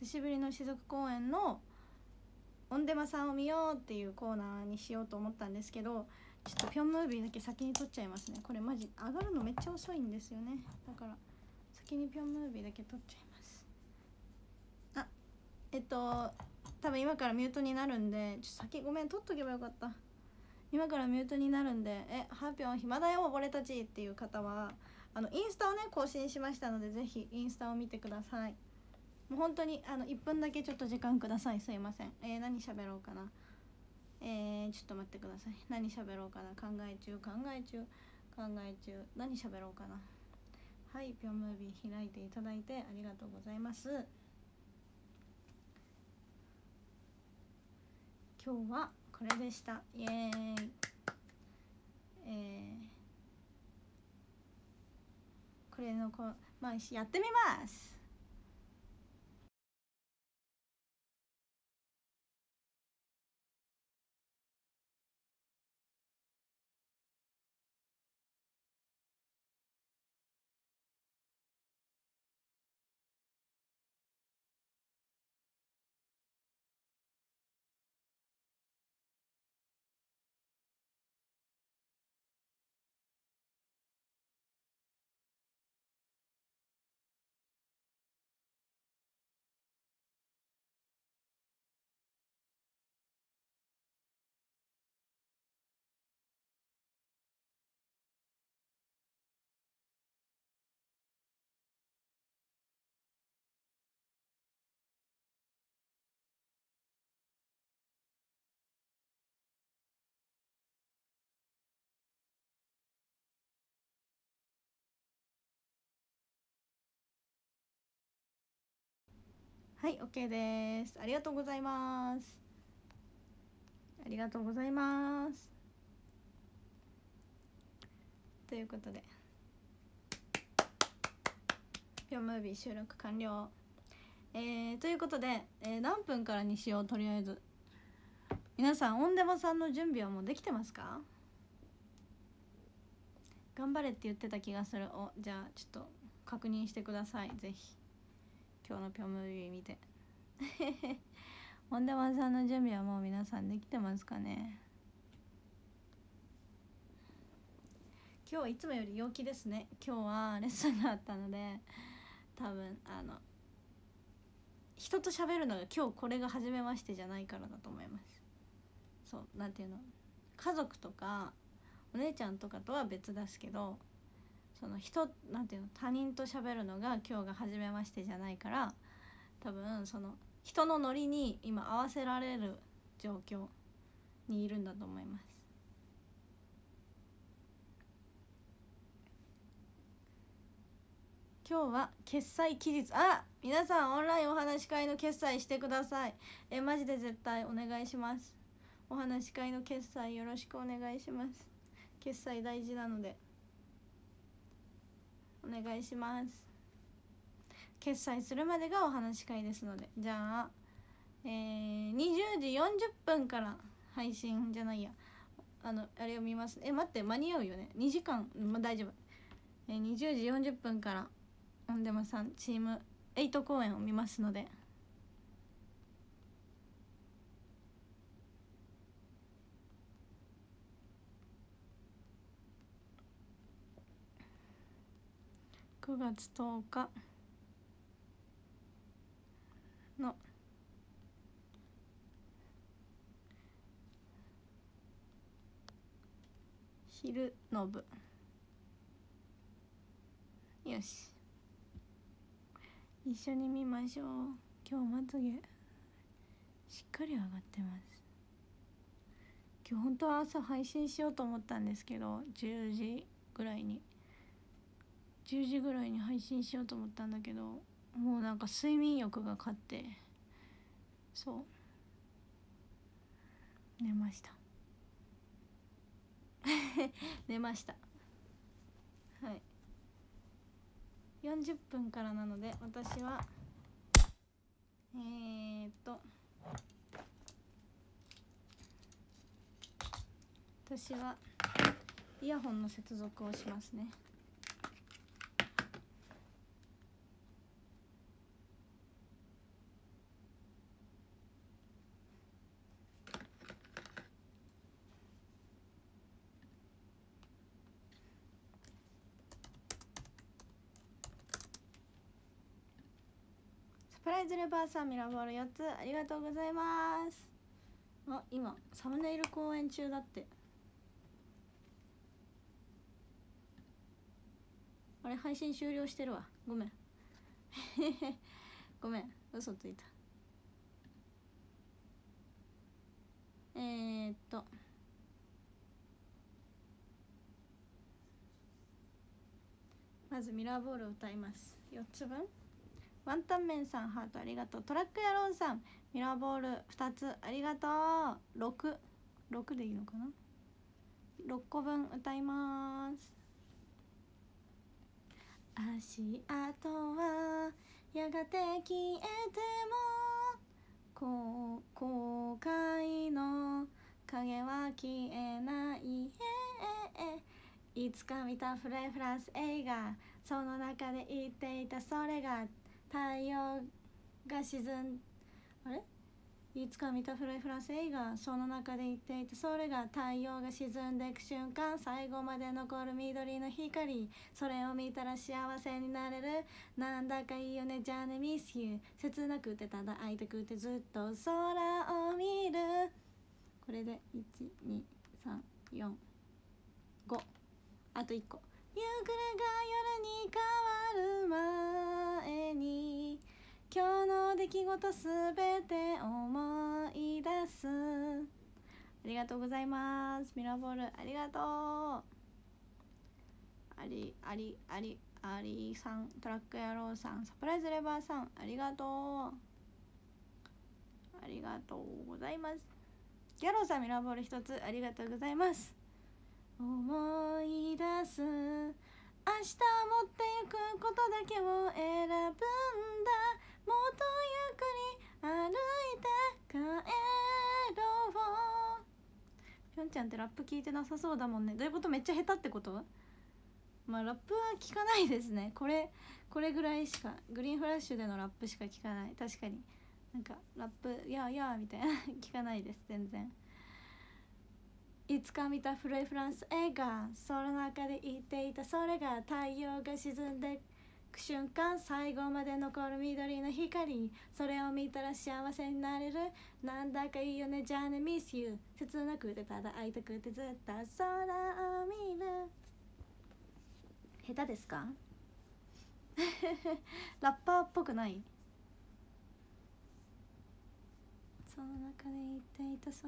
久しぶりの雫公園のオンデマさんを見ようっていうコーナーにしようと思ったんですけど、ちょっとピョンムービーだけ先に撮っちゃいますね。これマジ上がるのめっちゃ遅いんですよね。だから先にピョンムービーだけ撮っちゃいます。多分今からミュートになるんで、先ごめん撮っとけばよかった。今からミュートになるんで、ハーピョン暇だよ俺たちっていう方はインスタをね更新しましたので、ぜひインスタを見てください。もう本当に1分だけちょっと時間ください。すいません。何喋ろうかな。ちょっと待ってください。何喋ろうかな。考え中何喋ろうかな。はい、ピョンムービー開いていただいてありがとうございます。今日はこれでした。イエーイ。これのまあやってみます。はい、OK です。ありがとうございます。ありがとうございます。ということでピョンムービー収録完了。ということで、何分からにしよう。とりあえず皆さんオンデマさんの準備はもうできてますか？頑張れって言ってた気がする。じゃあちょっと確認してください。ぜひ今日のピョンムービー見てオンデマさんの準備はもう皆さんできてますかね？今日はいつもより陽気ですね。今日はレッスンがあったので、多分人と喋るのが今日これが初めましてじゃないからだと思います。そうなんていうの、家族とかお姉ちゃんとかとは別ですけど、そのなんていうの、他人と喋るのが今日が初めましてじゃないから、多分その人のノリに今合わせられる状況にいるんだと思います。今日は決済期日。皆さんオンラインお話し会の決済してください。マジで絶対お願いします。お話し会の決済よろしくお願いします。決済大事なのでお願いします。決済するまでがお話し会ですので、じゃあ、20時40分から配信じゃないや、あれを見ます。待って、間に合うよね。2時間、大丈夫。20時40分からオンデマさんチーム8公演を見ますので、9月10日の昼の部。よし、一緒に見ましょう。今日まつげしっかり上がってます。今日本当は朝配信しようと思ったんですけど、10時ぐらいに配信しようと思ったんだけど、もうなんか睡眠欲が勝って、寝ました寝ました。はい、40分からなので、私はイヤホンの接続をしますね。 プライズレバーさんミラーボール4つありがとうございます。あ、今サムネイル公演中だって。あれ配信終了してるわ、ごめんごめん、嘘ついた。まずミラーボールを歌います。4つ分。ワンタンメンさんハートありがとう。トラック野郎さんミラーボール2つありがとう。6でいいのかな。6個分歌います。足跡はやがて消えても後悔の影は消えない。いつか見たフレフランス映画、その中で言っていたそれが太陽が沈んあれいつか見たフレフランス映画、その中で言っていたそれが太陽が沈んでいく瞬間、最後まで残る緑の光、それを見たら幸せになれる、なんだかいいよねじゃあねミスユー、切なくてただ会いたくてずっと空を見る。これで12345、あと1個。夕暮れが夜に変わる前に今日の出来事すべて思い出す。ありがとうございます。ミラーボールありがとう。アリさん、トラック野郎さん、サプライズレバーさんありがとう。ありがとうございます。ギャローさんミラーボール1つありがとうございます。思い出す、明日持ってゆくことだけを選ぶんだ、もっとゆっくり歩いて帰ろう。ぴょんちゃんってラップ聞いてなさそうだもんね。どういうこと？めっちゃ下手ってこと？まあラップは聞かないですね。これぐらいしか、グリーンフラッシュでのラップしか聞かない。確かになんかラップやーみたいな聞かないです全然。いつか見たフレフランス映画、その中で言っていたそれが太陽が沈んでく瞬間、最後まで残る緑の光、それを見たら幸せになれる、なんだかいいよねじゃあねミスユー、切なくてただ会いたくてずっと空を見る。下手ですかラッパーっぽくない？その中で言っていたそれ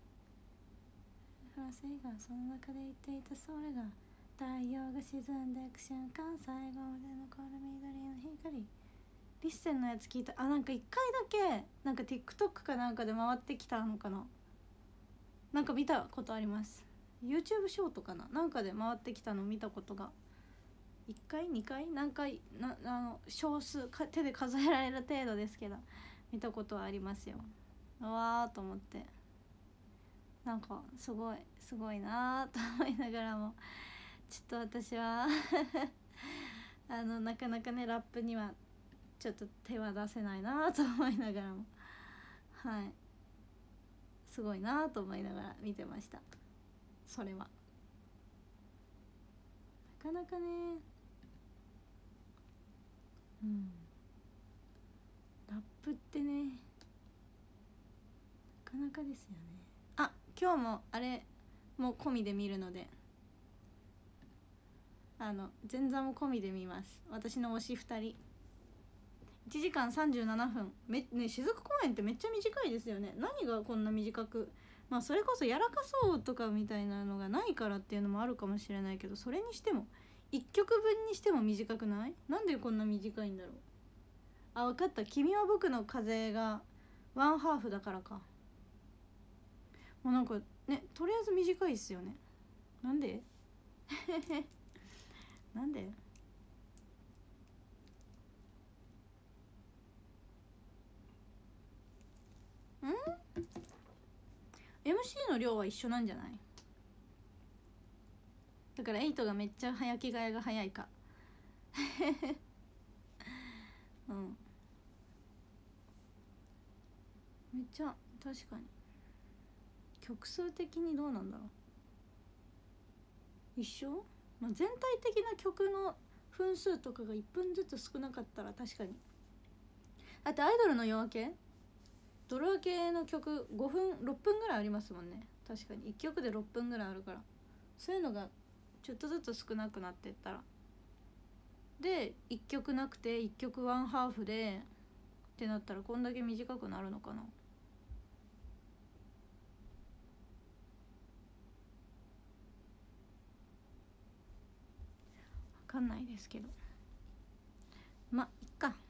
フランス映画、その中で言っていたそれが太陽が沈んでいく瞬間、最後まで残る緑の光。リッセンのやつ聞いた。あ、なんか1回だけなんか TikTok かなんかで回ってきたのかな、なんか見たことあります。 YouTube ショートかな、なんかで回ってきたの見たことが1回2回何回少数手で数えられる程度ですけど見たことはありますよ。わーと思って、なんかすごいなと思いながらも、ちょっと私はなかなかねラップにはちょっと手は出せないなと思いながらも、はい、すごいなと思いながら見てました。それはなかなかね、ラップってねなかなかですよね。あ、今日もあれも込みで見るので、前座も込みで見ます。私の推し2人1時間37分ね、雫公演ってめっちゃ短いですよね。何がこんな短く、まあそれこそやらかそうとかみたいなのがないからっていうのもあるかもしれないけど、それにしても1曲分にしても短くない？なんでこんな短いんだろう。あ、分かった。君は僕の風がワンハーフだからか。もうなんかね、とりあえず短いっすよね。なんでなんでMC の量は一緒なんじゃない？だから8がめっちゃ早着替えが早いかうんめっちゃ確かに曲数的にどうなんだろう。一緒、まあ、全体的な曲の分数とかが1分ずつ少なかったら確かにあとアイドルの夜明け、ドル明けの曲5分6分ぐらいありますもんね。確かに1曲で6分ぐらいあるから、そういうのがちょっとずつ少なくなってったら、で1曲なくて1曲ワンハーフでってなったらこんだけ短くなるのかな。分かんないですけど、まあいっか。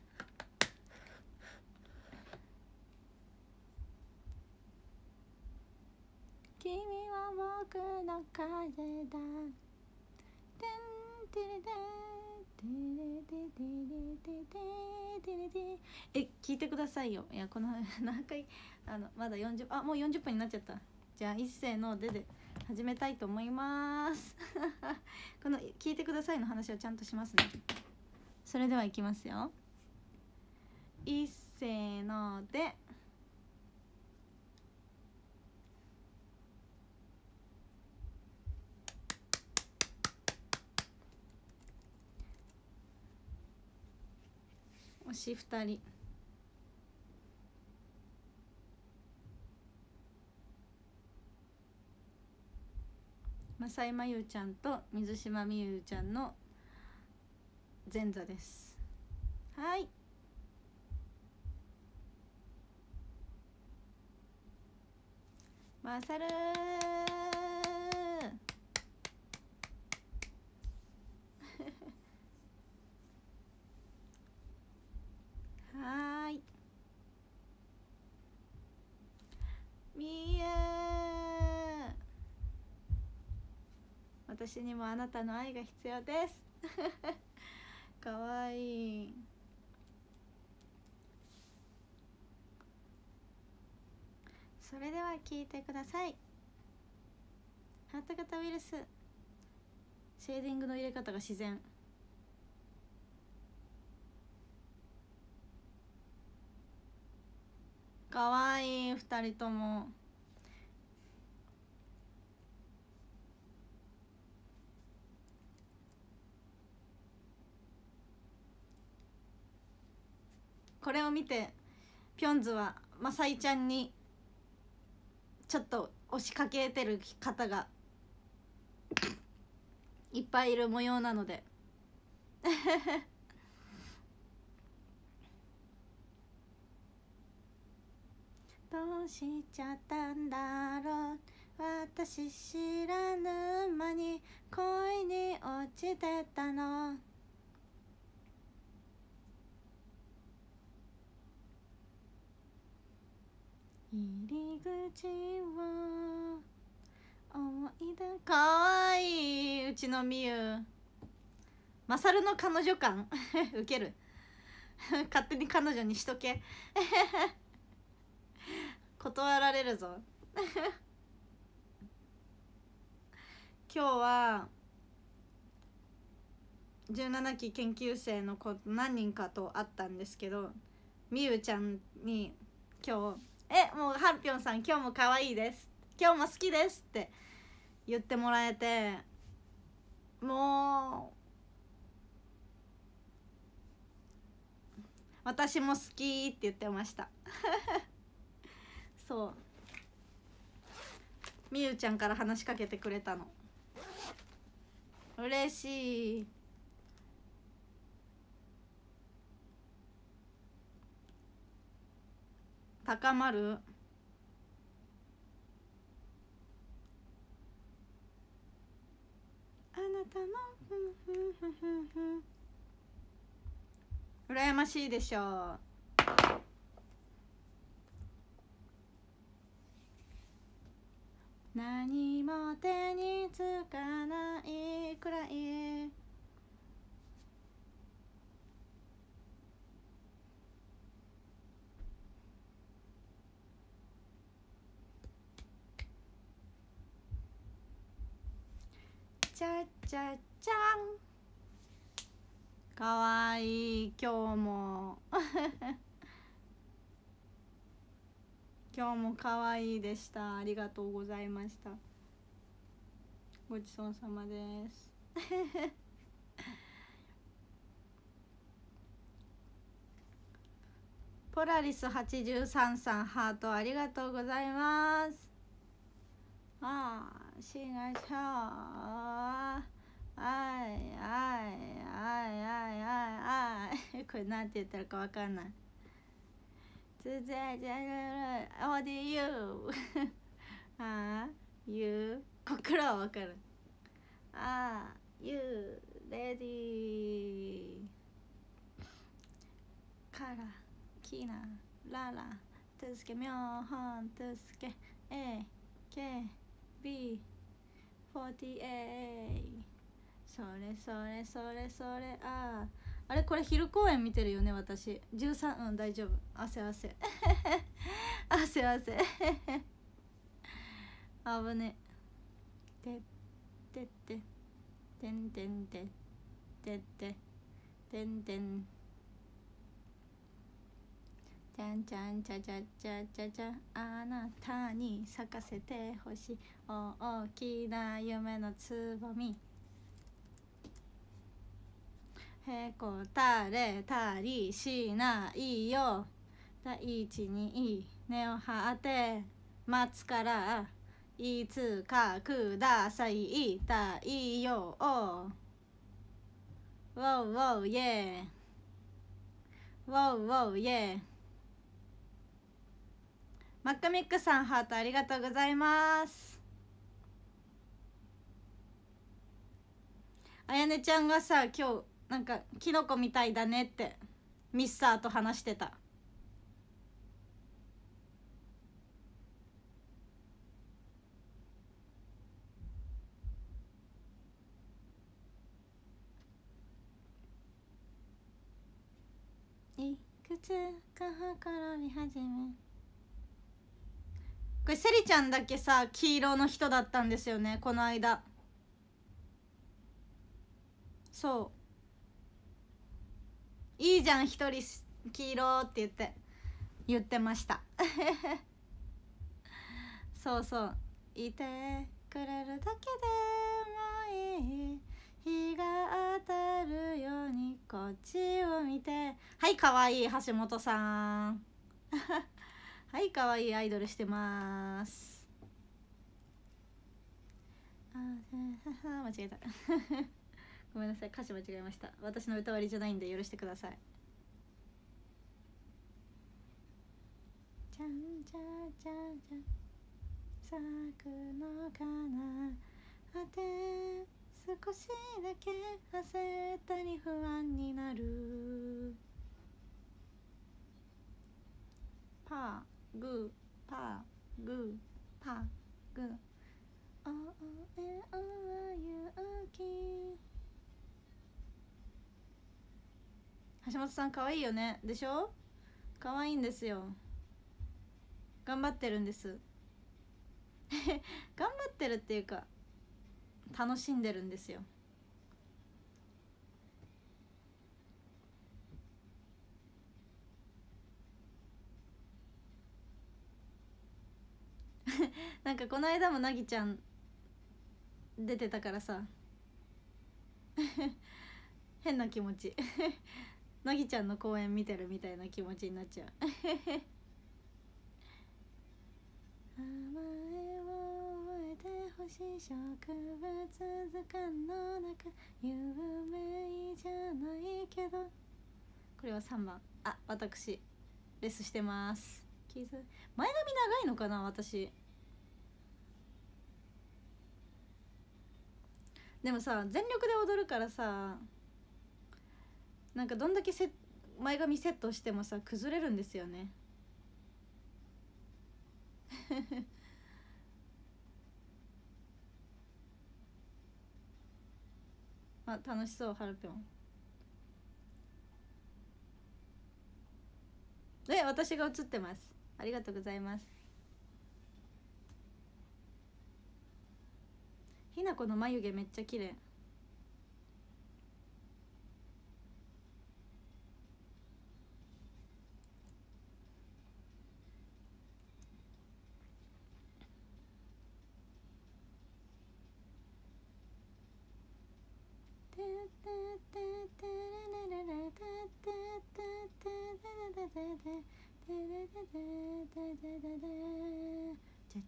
君は僕の風だ、てんてれててれててれててれて。聞いてくださいよ。いやこの何回まだ40、もう40分になっちゃった。じゃあ一斉ので始めたいと思いますこの聞いてくださいの話をちゃんとしますね。それではいきますよ。一斉ので。推し2人、正井真由ちゃんと水島美優ちゃんの前座です。はい、マサルはーい、みゆ、私にもあなたの愛が必要ですかわいい。それでは聞いてください。ハート型ウイルス、シェーディングの入れ方が自然。かわいい2人とも。これを見てピョンズはマサイちゃんにちょっと押しかけてる方がいっぱいいる模様なのでどうしちゃったんだろう、私知らぬ間に恋に落ちてたの。入り口を思い出、かわいい。うちのみゆ、マサルの彼女感ウケる勝手に彼女にしとけ断られるぞ今日は17期研究生の子何人かと会ったんですけど、みゆちゃんに今日もうはるぴょんさん今日も可愛いです、今日も好きですって言ってもらえて、もう私も好きって言ってましたそう、みゆちゃんから話しかけてくれたの、嬉しい。高まる。あなたの羨ましいでしょう。何も手につかないくらいちゃちゃちゃん、かわいい。今日も今日もかわいいでした。ありがとうございました。ごちそうさまですポラリス83さんハートありがとうございます。ああしがしょうあいあいあいあいあいこれなんて言ったらかわかんない。つづじゃるおでゆああゆここからはわかる。ああゆレディーからきなららつすけみょうほんつすけ AKB48 それそれそれそれああれこれ昼公演見てるよね私13うん大丈夫汗汗汗汗危ねてってっててんてんててっててんてんちゃんちゃんちゃちゃちゃちゃちゃあなたに咲かせてほしい大きな夢のつぼみへこたれたりしないよ大地に根を張って待つからいつかください太陽ウォーウォーイエーウォーウォーイエーマックミックさんハートありがとうございます。あやねちゃんがさ今日なんかキノコみたいだねってミスターと話してた。いくつかほころび始めこれセリちゃんだけさ黄色の人だったんですよねこの間。そういいじゃん一人黄色って言ってましたそうそういてくれるだけでもいい日が当たるようにこっちを見てはいかわいい橋本さんはいかわいいアイドルしてます間違えたごめんなさい歌詞間違えました。私の歌割りじゃないんで許してください。ちゃんちゃちゃちゃ咲くのかなあて少しだけ焦ったり不安になるパーグーパーグーパーグーおえおは勇気橋本さん可愛いよねでしょ。可愛いんですよ。頑張ってるんです頑張ってるっていうか楽しんでるんですよなんかこの間もなぎちゃん出てたからさ変な気持ちなぎちゃんの公演見てるみたいな気持ちになっちゃう名前を覚えてほしい植物図鑑の中有名じゃないけどこれは3番あ私レスしてます前髪長いのかな私でもさ全力で踊るからさなんかどんだけ前髪セットしてもさ崩れるんですよねあ楽しそうハルぴょん私が映ってますありがとうございますひなこの眉毛めっちゃ綺麗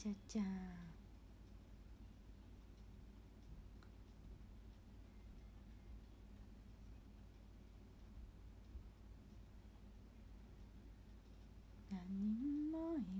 ちゃちゃ。何人もいる。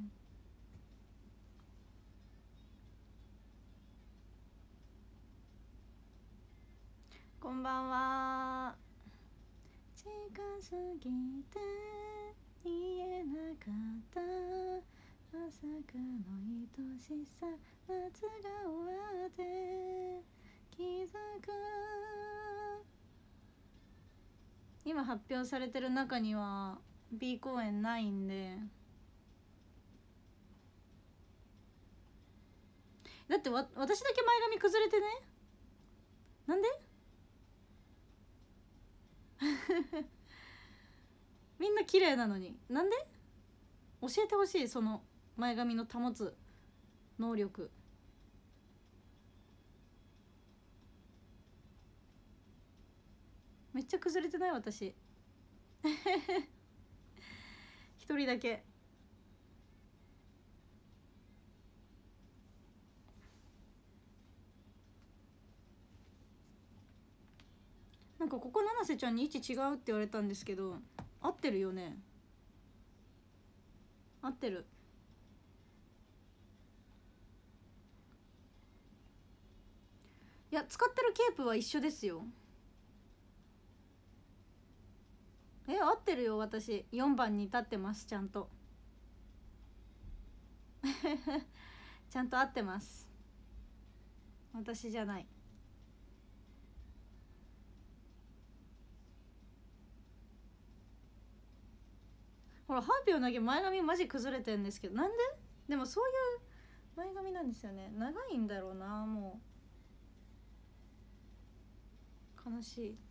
こんばんは。近すぎて言えなかったまさかの愛しさ。夏が終わって気づく。今発表されてる中には B 公演ないんで。だって私だけ前髪崩れてね。なんでみんな綺麗なのになんで。教えてほしい、その前髪の保つ能力。めっちゃ崩れてない私一人だけ。なんかここ七瀬ちゃんに位置違うって言われたんですけど、合ってるよね。合ってる。いや、使ってるケープは一緒ですよ。合ってるよ。私4番に立ってます。ちゃんとちゃんと合ってます。私じゃない。ほらハーピーを投げ前髪マジ崩れてんですけど、なんで。でもそういう前髪なんですよね。長いんだろうな。もう悲しい。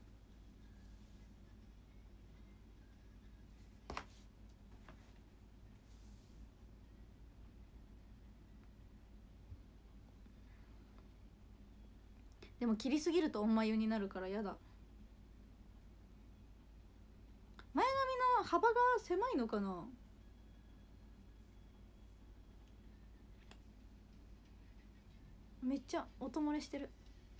でも切りすぎるとおんまゆになるからやだ。前髪の幅が狭いのかな。めっちゃ音漏れしてる。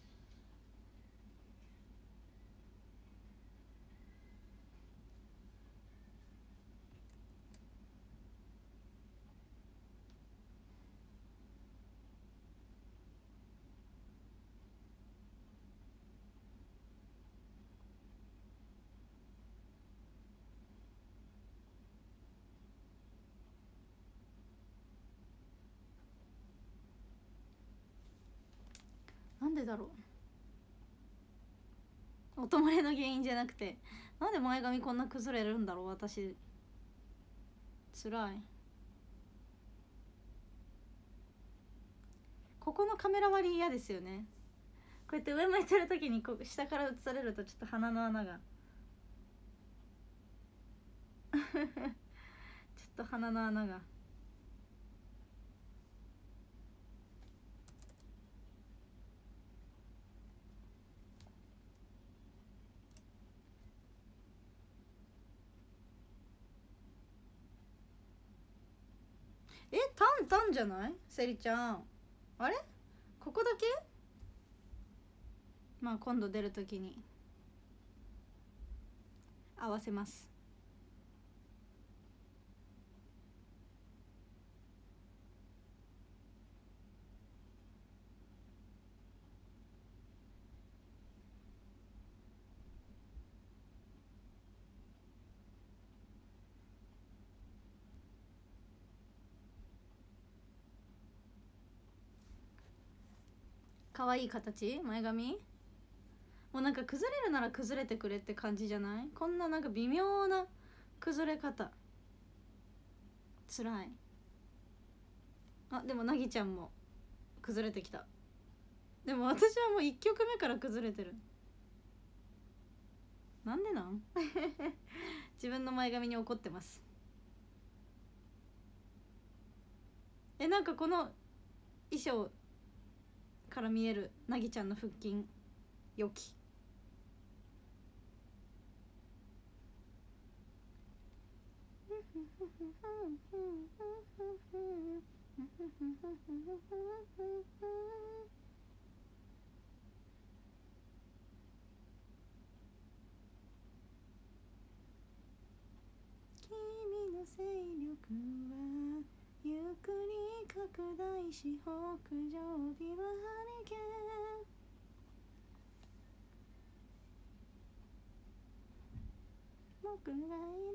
なんでだろう。音漏れの原因じゃなくて、なんで前髪こんな崩れるんだろう私。つらい。ここのカメラ割り嫌ですよね。こうやって上向いてる時にこう下から映されるとちょっと鼻の穴がちょっと鼻の穴が。タンじゃないセリちゃん。あれここだけ。まあ今度出る時に合わせます。可愛い形前髪。もうなんか崩れるなら崩れてくれって感じじゃない。こんななんか微妙な崩れ方つらい。あ、でもなぎちゃんも崩れてきた。でも私はもう1曲目から崩れてる。なんでなん自分の前髪に怒ってます。なんかこの衣装から見えるなぎちゃんの腹筋良き。 君の勢力はゆっくり拡大し北上ビバハリケーン僕がいる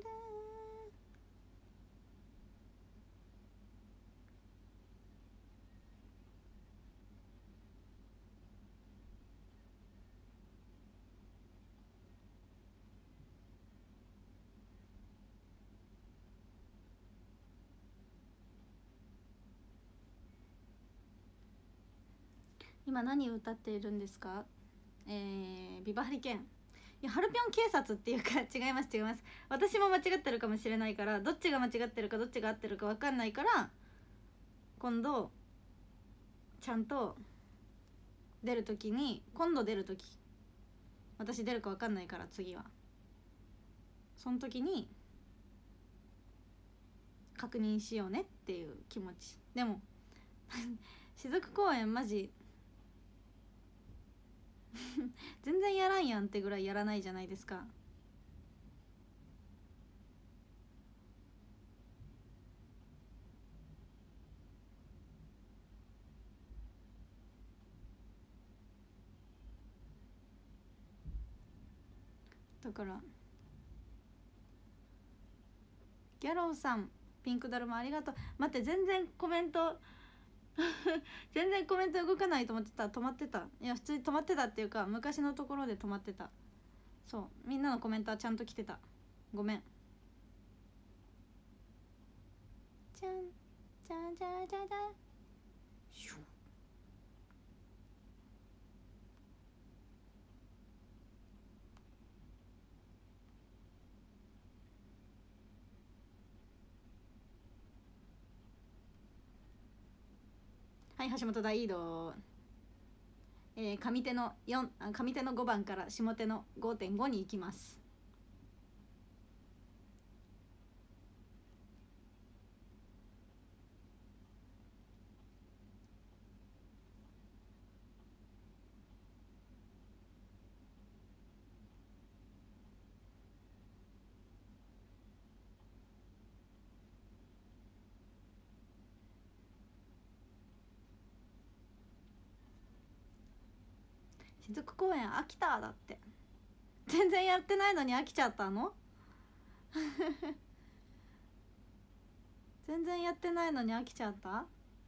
今何を歌っているんですか？ビバハリケーン。いや、ハルピョン警察っていうか違います違います。私も間違ってるかもしれないから、どっちが間違ってるかどっちが合ってるか分かんないから、今度ちゃんと出る時に、今度出る時、私出るか分かんないから次はその時に確認しようねっていう気持ち。でも雫公園マジ全然やらんやんってぐらいやらないじゃないですか。だからギャローさん、ピンクだるまありがとう。待って、全然コメント全然コメント動かないと思ってた。止まってた。いや、普通に止まってたっていうか、昔のところで止まってた。そう、みんなのコメントはちゃんと来てた。ごめん。じゃんじゃんじゃんじゃんじゃんシュッ。はい、橋本大移動。上手の上手の5番から下手の 5.5 に行きます。雫公園飽きただって。全然やってないのに飽きちゃったの全然やってないのに飽きちゃった。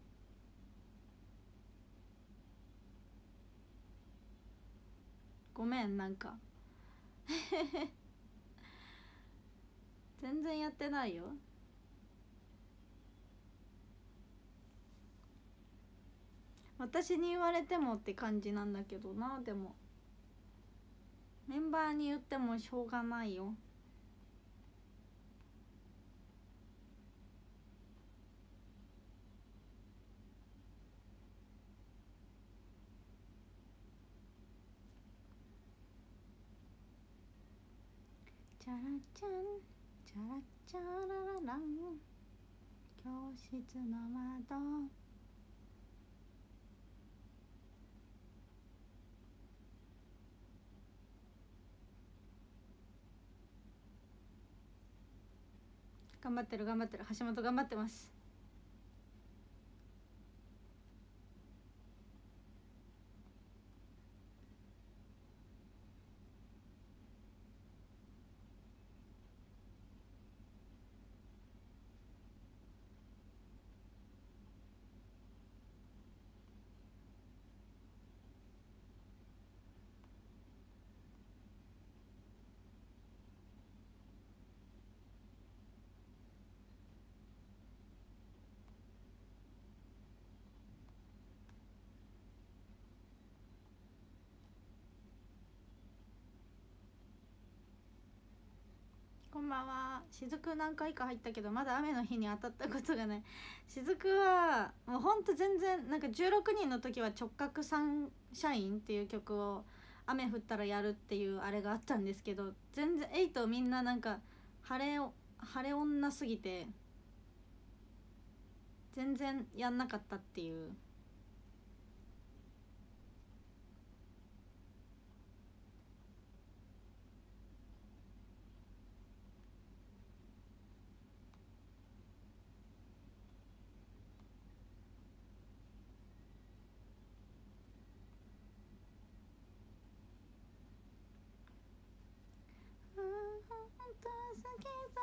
ごめん、なんか全然やってないよ。私に言われてもって感じなんだけどな。でもメンバーに言ってもしょうがないよ。チャラチャンチャラチャラララン、教室の窓。頑張ってる頑張ってる。橋本頑張ってます。こんばんは。雫何回か入ったけどまだ雨の日に当たったことがない。雫はもうほんと全然、なんか16人の時は直角サンシャインっていう曲を雨降ったらやるっていうあれがあったんですけど、全然8みんななんか晴れ女すぎて全然やんなかったっていう。本当好きだ。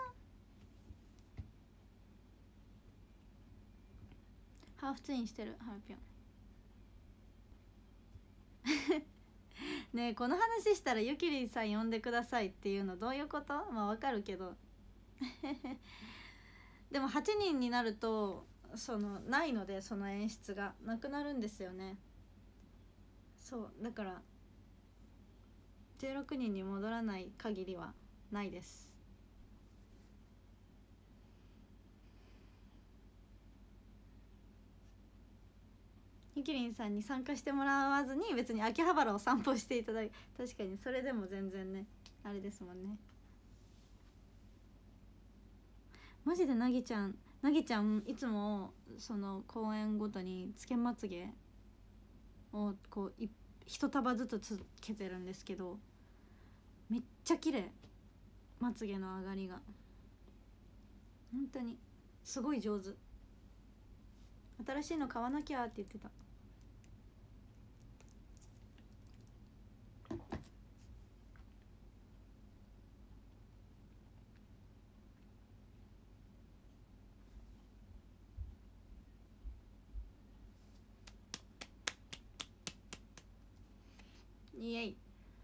ハーフツインしてるハルピョン。ねえ、この話したらゆきりんさん呼んでくださいっていうのどういうこと？まあわかるけどでも8人になるとないので、その演出がなくなるんですよね。そうだから16人に戻らない限りはないです。ゆきりんさんに参加してもらわずに別に秋葉原を散歩していただいて、確かにそれでも全然ねあれですもんね。マジでなぎちゃんいつもその公演ごとにつけまつげをこう一束ずつつけてるんですけど、めっちゃ綺麗。まつげの上がりが本当にすごい上手。新しいの買わなきゃって言ってた。イエイ。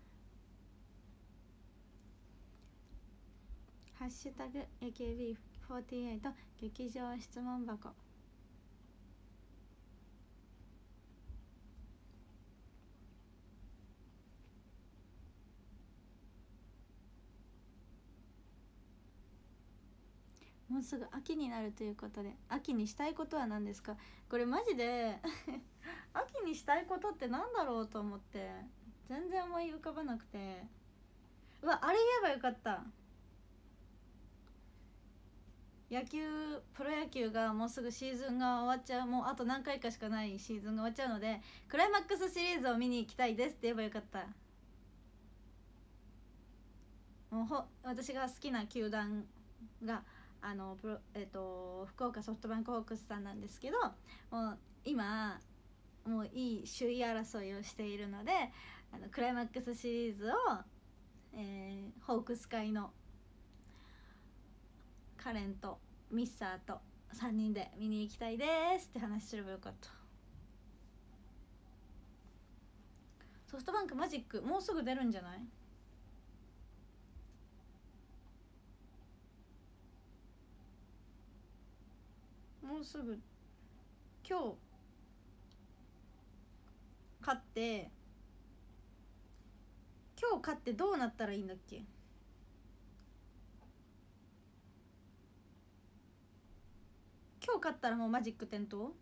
ハッシュタグ AKB48 劇場質問箱。もうすぐ秋になるということで、秋にしたいことは何ですか？これマジで秋にしたいことってなんだろうと思って全然思い浮かばなくて、うわ、あれ言えばよかった。プロ野球がもうすぐシーズンが終わっちゃう、もうあと何回かしかないシーズンが終わっちゃうので、クライマックスシリーズを見に行きたいですって言えばよかった。もう私が好きな球団が福岡ソフトバンクホークスさんなんですけど、もう今もういい首位争いをしているので、クライマックスシリーズを、ホークス会のカレンとミッサーと3人で見に行きたいですって話すればよかった。ソフトバンクマジックもうすぐ出るんじゃない？もうすぐ。今日勝ってどうなったらいいんだっけ？今日勝ったらもうマジック点灯？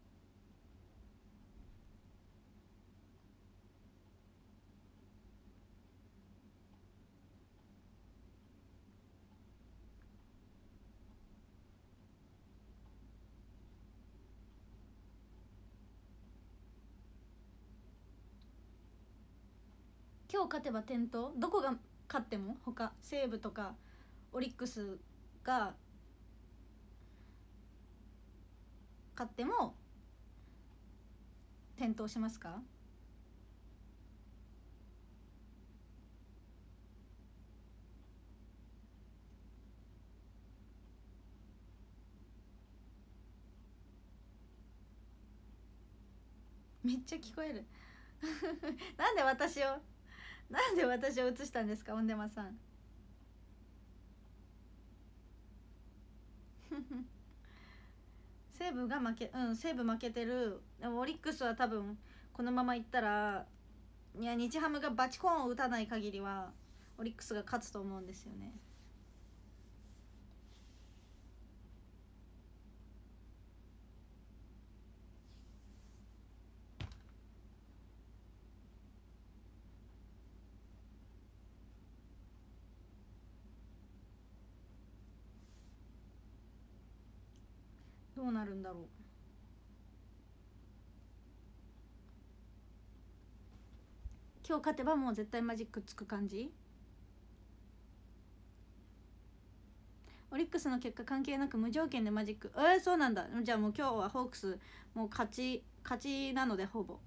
今日勝てば点灯？どこが勝っても？他西武とかオリックスが勝っても点灯しますか？めっちゃ聞こえるなんで私を映したんですか、オンデマさん西武負けてる。でもオリックスは多分このままいったら、いや日ハムがバチコーンを打たない限りはオリックスが勝つと思うんですよね。どどうなるんだろう。今日勝てばもう絶対マジックつく感じ。オリックスの結果関係なく無条件でマジック。そうなんだ。じゃあもう今日はホークスもう勝ちなので、ほぼ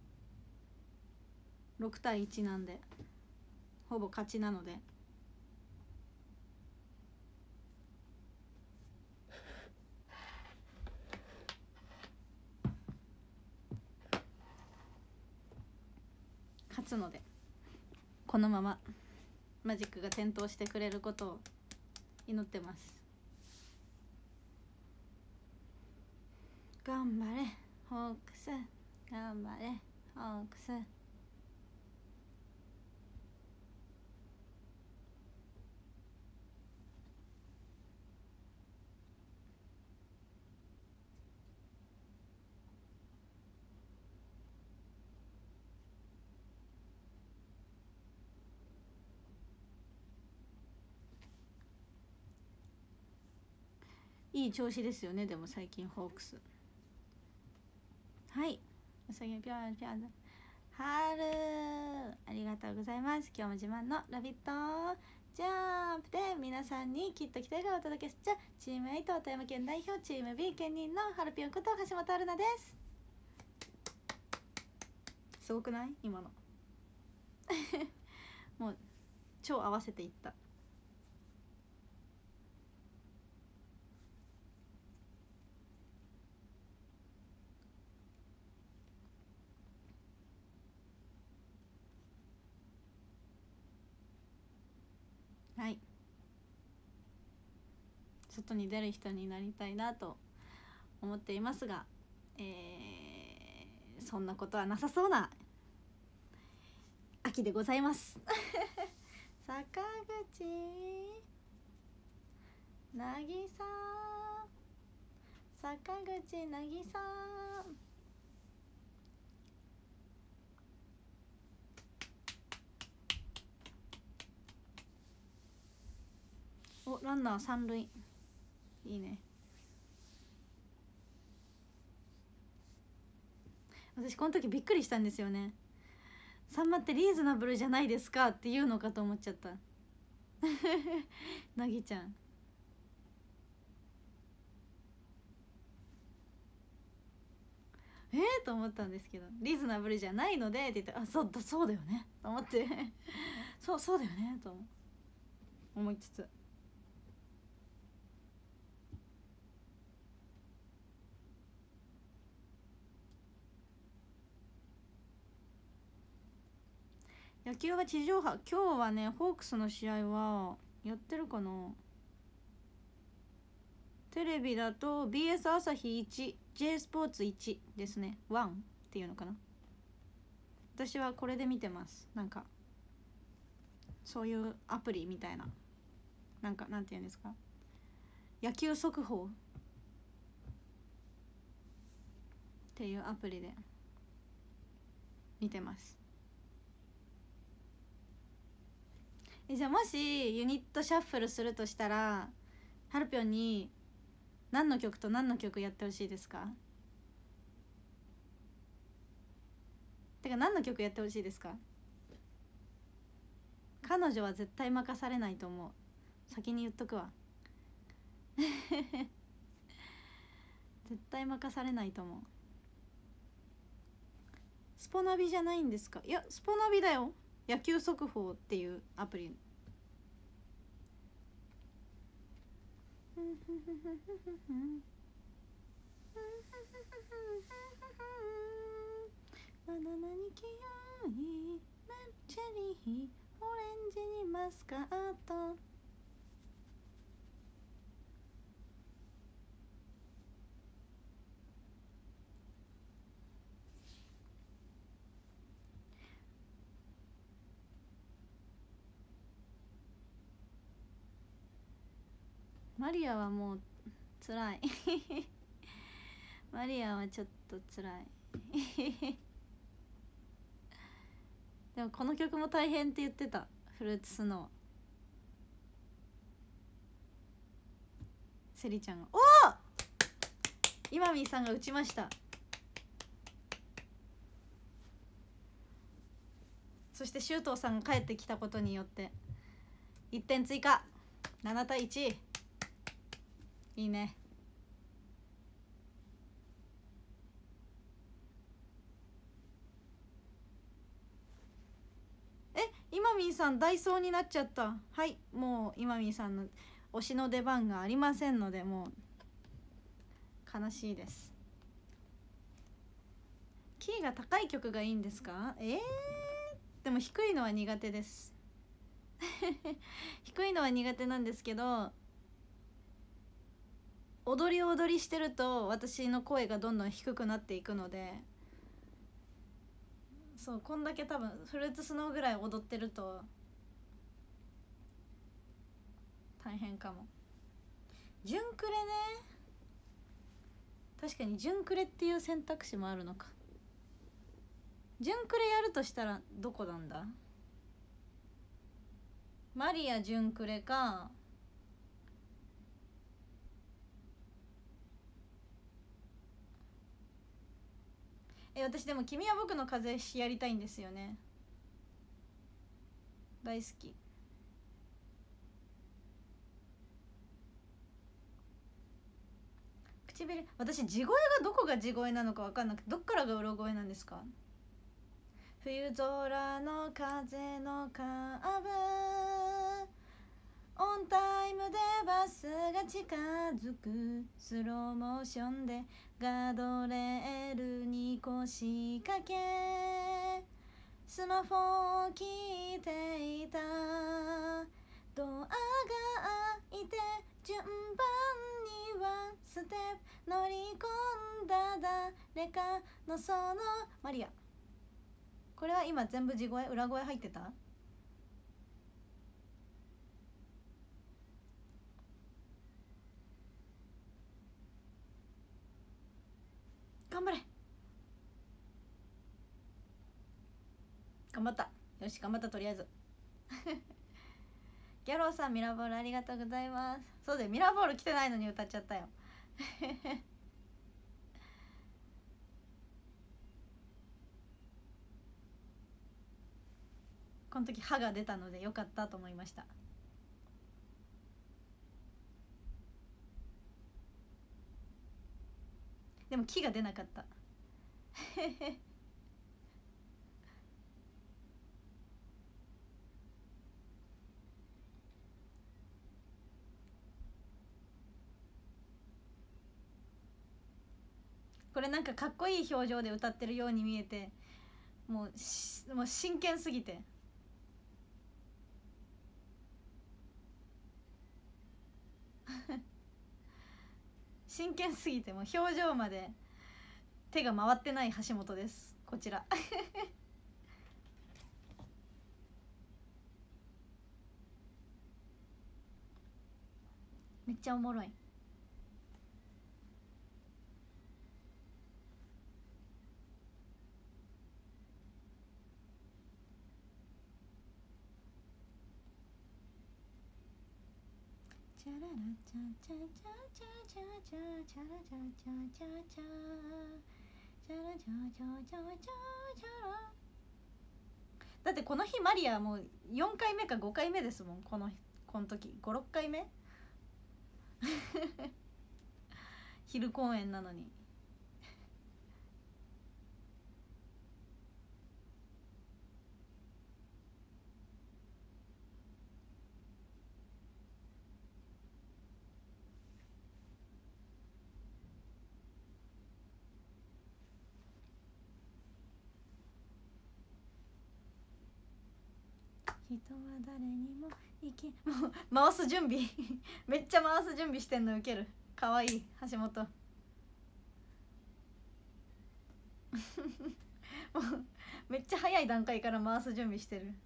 6対1なんでほぼ勝ちなので。勝つので、このままマジックが点灯してくれることを祈ってます。頑張れホークス、頑張れホークス。いい調子ですよね。でも最近ホークス。はい、うさぎぴょんぴょん春、ありがとうございます。今日も自慢のラビットジャンプで皆さんにきっと期待がお届けしちゃチーム8富山県代表チーム B 兼任のハルピョンこと橋本春菜です。すごくない今のもう超合わせていった。はい、外に出る人になりたいなと思っていますが、そんなことはなさそうな秋でございます坂口なぎさ、坂口なぎさん、お、ランナー三塁、いいね。私この時びっくりしたんですよね。サンマってリーズナブルじゃないですかって言うのかと思っちゃったなぎちゃん、と思ったんですけど、リーズナブルじゃないのでって言って、あ、そうだよねと思ってそうだよねと思いつつ、野球は地上波、今日はねホークスの試合はやってるかな。テレビだと BS 朝日1、J スポーツ1ですね。1っていうのかな。私はこれで見てます。なんかそういうアプリみたいな、なんかなんていうんですか、野球速報っていうアプリで見てます。じゃあもしユニットシャッフルするとしたら、ハルピョンに何の曲と何の曲やってほしいですか？てか何の曲やってほしいですか？彼女は絶対任されないと思う。先に言っとくわ絶対任されないと思う。スポナビじゃないんですか？いやスポナビだよ。野球速報っていうアプリバナナにキウイ、チェリー、オレンジにマスカット。マリアはもうつらいマリアはちょっとつらいでもこの曲も大変って言ってた。フルーツスノー、セリちゃんが。お今みーさんが打ちました。そして周東さんが帰ってきたことによって1点追加、7対1。いいね。今みーさんダイソーになっちゃった。はい、もう今みーさんの推しの出番がありませんので、もう悲しいです。キーが高い曲がいいんですか？でも低いのは苦手です低いのは苦手なんですけど、踊り踊りしてると私の声がどんどん低くなっていくので、そう、こんだけ多分フルーツスノーぐらい踊ってると大変かも。準クレね、確かに準クレっていう選択肢もあるのか。準クレやるとしたらどこなんだ？マリア準クレか、私でも君は僕の風やりたいんですよね。大好き。唇、私地声がどこが地声なのか分かんなくて、どっからがうろ声なんですか？冬空の風のカーブ、オンタイムでバスが近づく、スローモーションでガードレールに腰掛け、スマホを聞いていた、ドアが開いて順番にはステップ乗り込んだ誰かのそのマリア。これは今全部地声裏声入ってた？頑張れ、頑張った、よし頑張った、とりあえずギャローさんミラーボールありがとうございます。そうだよ、ミラーボール来てないのに歌っちゃったよこの時歯が出たのでよかったと思いました。でも木が出なかったこれなんかかっこいい表情で歌ってるように見えて、もう真剣すぎて真剣すぎて、もう表情まで手が回ってない橋本です、こちらめっちゃおもろい。チャララチャチャチャチャチャチャチャラチャチャチャチャチャラチャチャチャチャチャラ。だってこの日マリアもう4回目か5回目ですもん、この時56回目昼公演なのに。人は誰にももう回す準備めっちゃ回す準備してんのウケる。かわいい橋本もうめっちゃ早い段階から回す準備してる。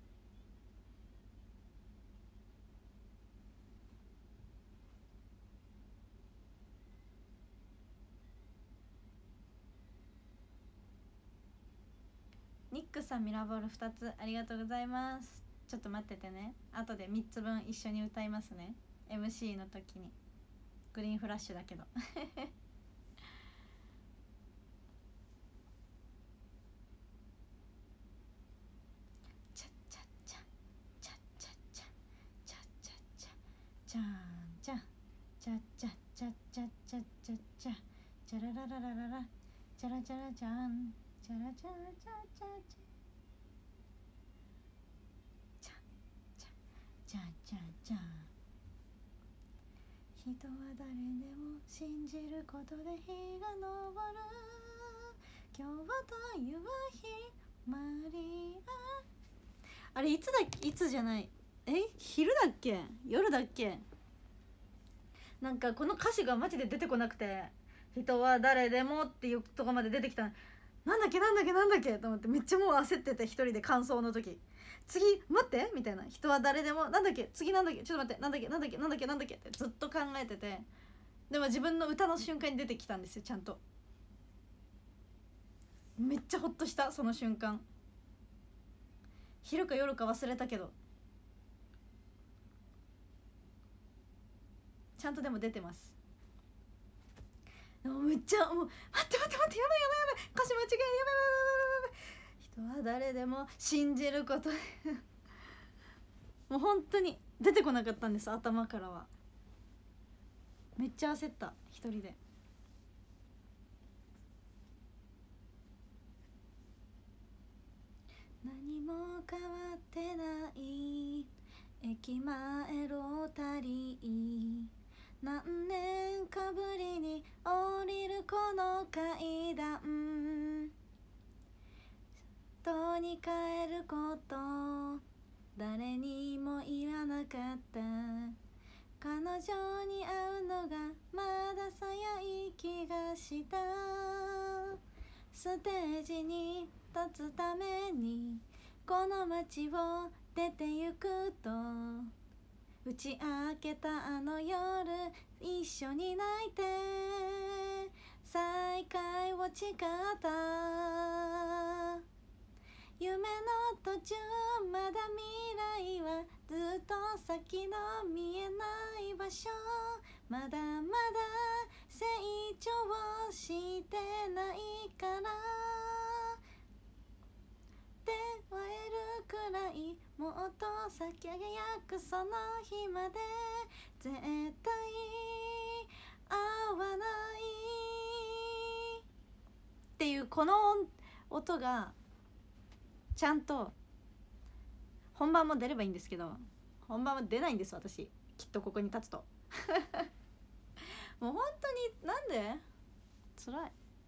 ニックさんミラーボール2つありがとうございます。ちょっと待っててね、後で3つ分一緒に歌いますね、 MC の時に。グリーンフラッシュだけどちゃんちゃちゃちゃちゃちゃちゃちゃちゃチャララララララチャラチャラチャンチャラチャラチャチャチャチャチャチャチャ。人は誰でも信じることで日が昇る。今日という日マリア。あれいつだっけ、いつじゃない、昼だっけ夜だっけ。なんかこの歌詞がマジで出てこなくて、人は誰でもっていうとこまで出てきた。なんだっけなんだっけなんだっけと思って、めっちゃもう焦ってて、一人で感想の時、次待ってみたいな、人は誰でもなんだっけ、次なんだっけ、ちょっと待って、なんだっけなんだっけなんだっけなんだっけってずっと考えてて、でも自分の歌の瞬間に出てきたんですよ、ちゃんと。めっちゃホッとした、その瞬間。昼か夜か忘れたけどちゃんとでも出てます。めっちゃもう待ってやばい歌詞間違え、やばい人は誰でも信じることもう本当に出てこなかったんです、頭からは。めっちゃ焦った、一人で。何も変わってない駅前ロータリー、何年かぶりに降りるこの階段、人に帰ること誰にも言わなかった。彼女に会うのがまだ早い気がした。ステージに立つためにこの街を出て行くと、打ち明けたあの夜一緒に泣いて再会を誓った。夢の途中まだ未来はずっと先の見えない場所、まだまだ成長してないから出会えるくらいもっと先輝くその日まで絶対会わないっていう、この音がちゃんと本番も出ればいいんですけど、本番は出ないんです、私きっとここに立つともう本当になんで辛い。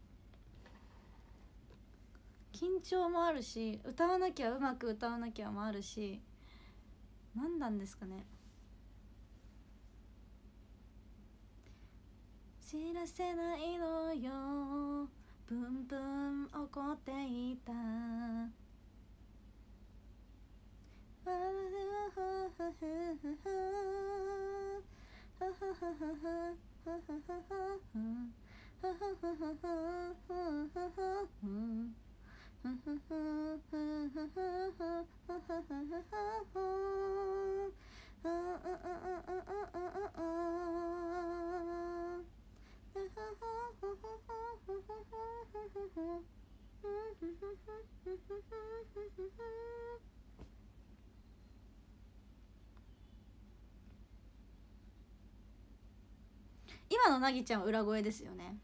緊張もあるし、歌わなきゃうまく歌わなきゃもあるし、何なんですかね。知らせないのよ、ブンブン怒っていた。今のなぎちゃんは裏声ですよね。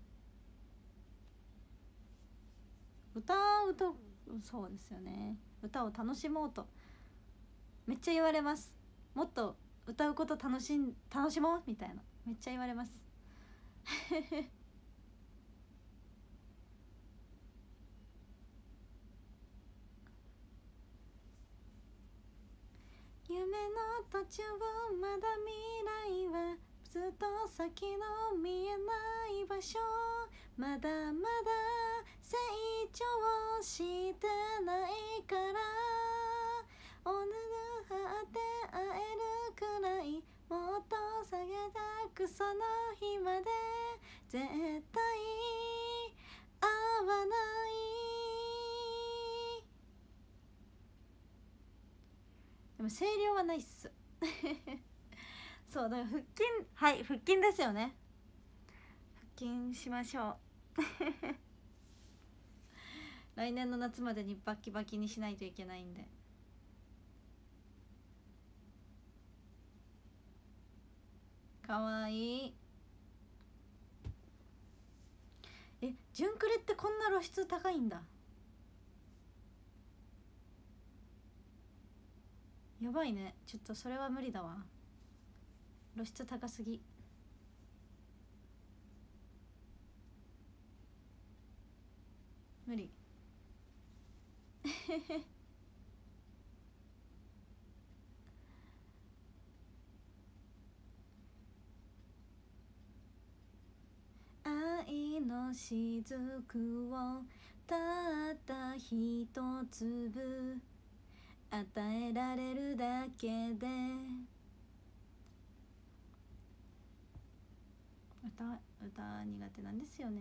歌うとそうですよね、歌を楽しもうとめっちゃ言われます。もっと歌うこと楽しもうみたいな、めっちゃ言われます夢の途中まだ未来はずっと先の見えない場所、まだまだ成長してないからおぬぐはって会えるくらいもっと下げたくその日まで絶対会わない。でも声量はないっすそうだから腹筋、はい腹筋ですよね。腹筋しましょう来年の夏までにバキバキにしないといけないんで。 かわいい。え、純クレってこんな露出高いんだ。やばいね。ちょっとそれは無理だわ。露出高すぎ。無理。愛の雫をたった一粒与えられるだけで。歌苦手なんですよね。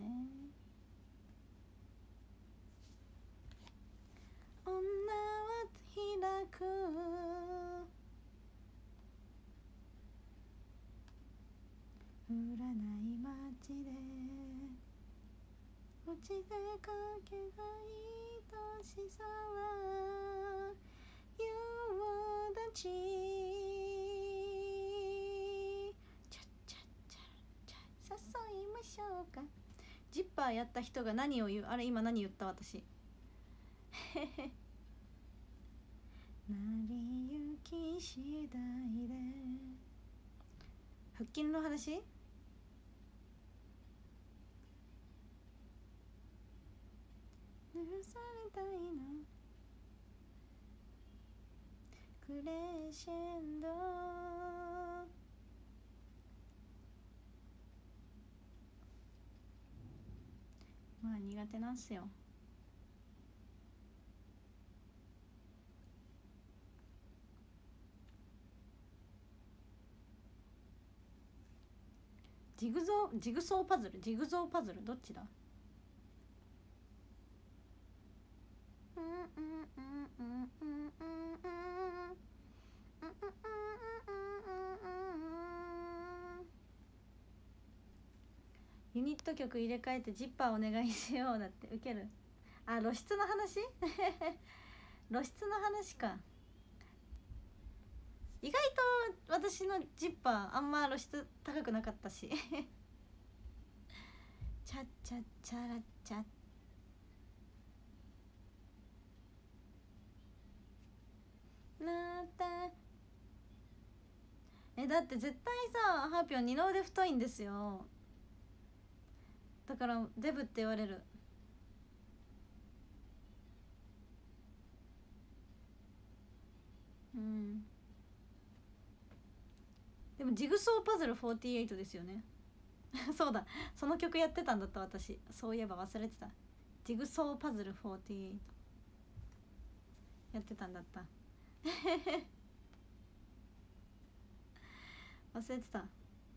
女は開く降らない街で落ちてかけが愛しさは夕立ち。ちゃちゃちゃちゃ誘いましょうか。ジッパーやった人が何を言う。あれ今何言った私。成り行き次第で腹筋の話。許されたいのクレッシェンド。まあ苦手なんすよ。ジグソーパズルどっちだ。ユニット曲入れ替えてジッパーお願いしよう。だってウケる。あ、露出の話。露出の話か。意外と私のジッパーあんま露出高くなかったし。チャッチャッチャラッチャッ。なっただって絶対さ、ハーピョン二の腕太いんですよ。だからデブって言われる。うん。でもジグソーパズル48ですよね。そうだ、その曲やってたんだった私。そういえば忘れてた。ジグソーパズル48やってたんだった。忘れてた。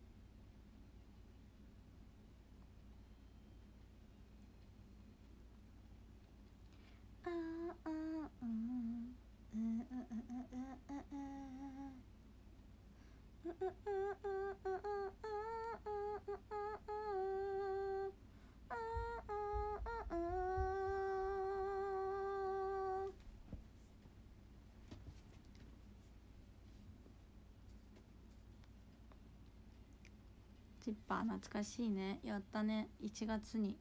ジッパー懐かしいね。やったね、1月に。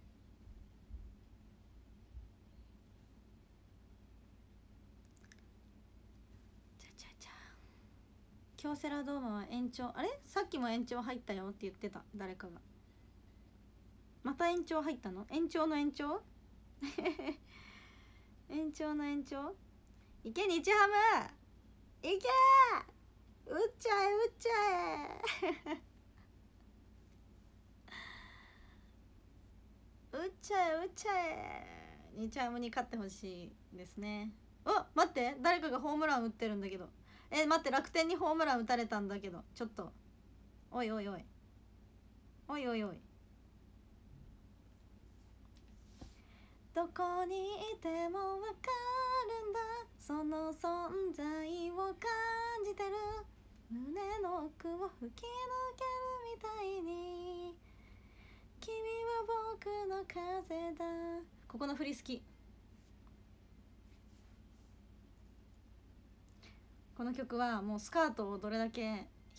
京セラドームは延長。あれさっきも延長入ったよって言ってた誰かが。また延長入ったの。延長の延長。延長の延長。いけ日ハムいけー、打っちゃえ打っちゃえ。打っちゃえ打っちゃえ。日ハムに勝ってほしいですね。あ、待って、誰かがホームラン打ってるんだけど。待って、楽天にホームラン打たれたんだけど、ちょっとおいおいおいおいおいおい。どこにいてもわかるんだ、その存在を感じてる、胸の奥を吹き抜けるみたいに、君は僕の風だ。ここの振り好き。この曲はもうスカートをどれだけ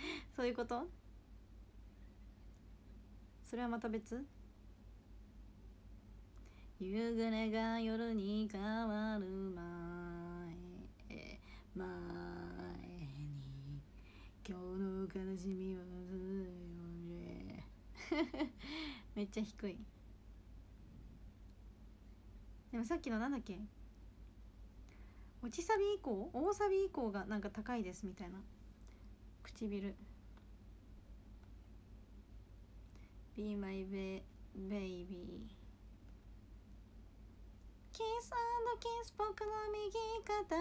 そういうこと？それはまた別？夕暮れが夜に変わる前に今日の悲しみはめっちゃ低い。でもさっきのなんだっけ、落ちサビ以降、大サビ以降がなんか高いですみたいな。唇 Be my baby キス&キス僕の右肩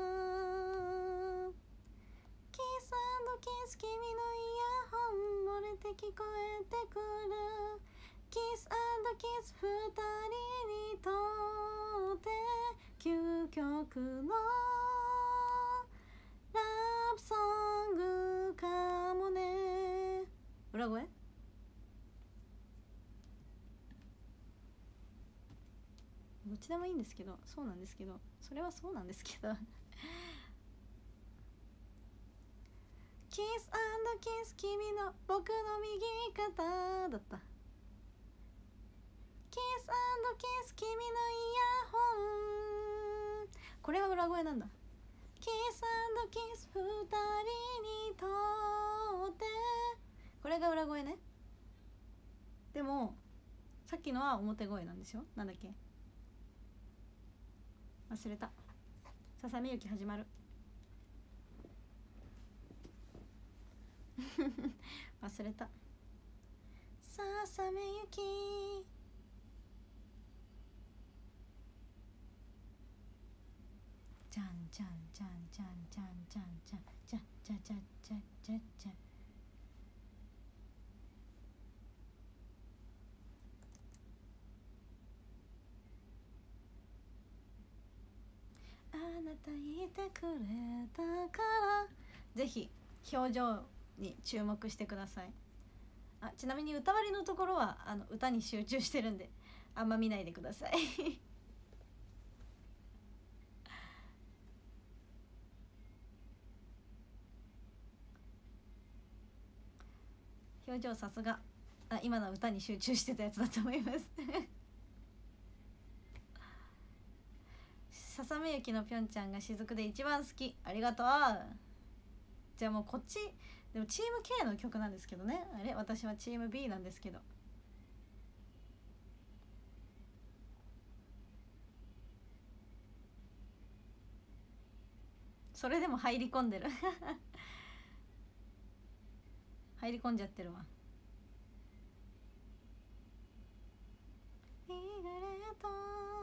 キス&キス君のイヤホン漏れて聞こえてくるキス&キス二人にとって究極のラブソングかもね。裏声？どっちでもいいんですけど、そうなんですけど、それはそうなんですけどキス&キス君の僕の右肩だった。キス&キス君のイヤホン、これは裏声なんだ。キス&キス二人にとってこれが裏声ね。でもさっきのは表声なんですよ。なんだっけ、忘れた。ささみゆき始まる忘れた。ささみゆきじゃんじゃんじゃんじゃんじゃんじゃんじゃんじゃんじゃんじゃんじゃんじゃんじゃん。あなたいてくれたからぜひ表情に注目してください。あ、ちなみに歌割りのところは歌に集中してるんであんま見ないでください表情さすが。今の歌に集中してたやつだと思いますささめゆきのぴょんちゃんが雫で一番好き。ありがとう。じゃあもうこっちでもチーム K の曲なんですけどね。あれ、私はチーム B なんですけど。それでも入り込んでる入り込んじゃってるわ。リグレート。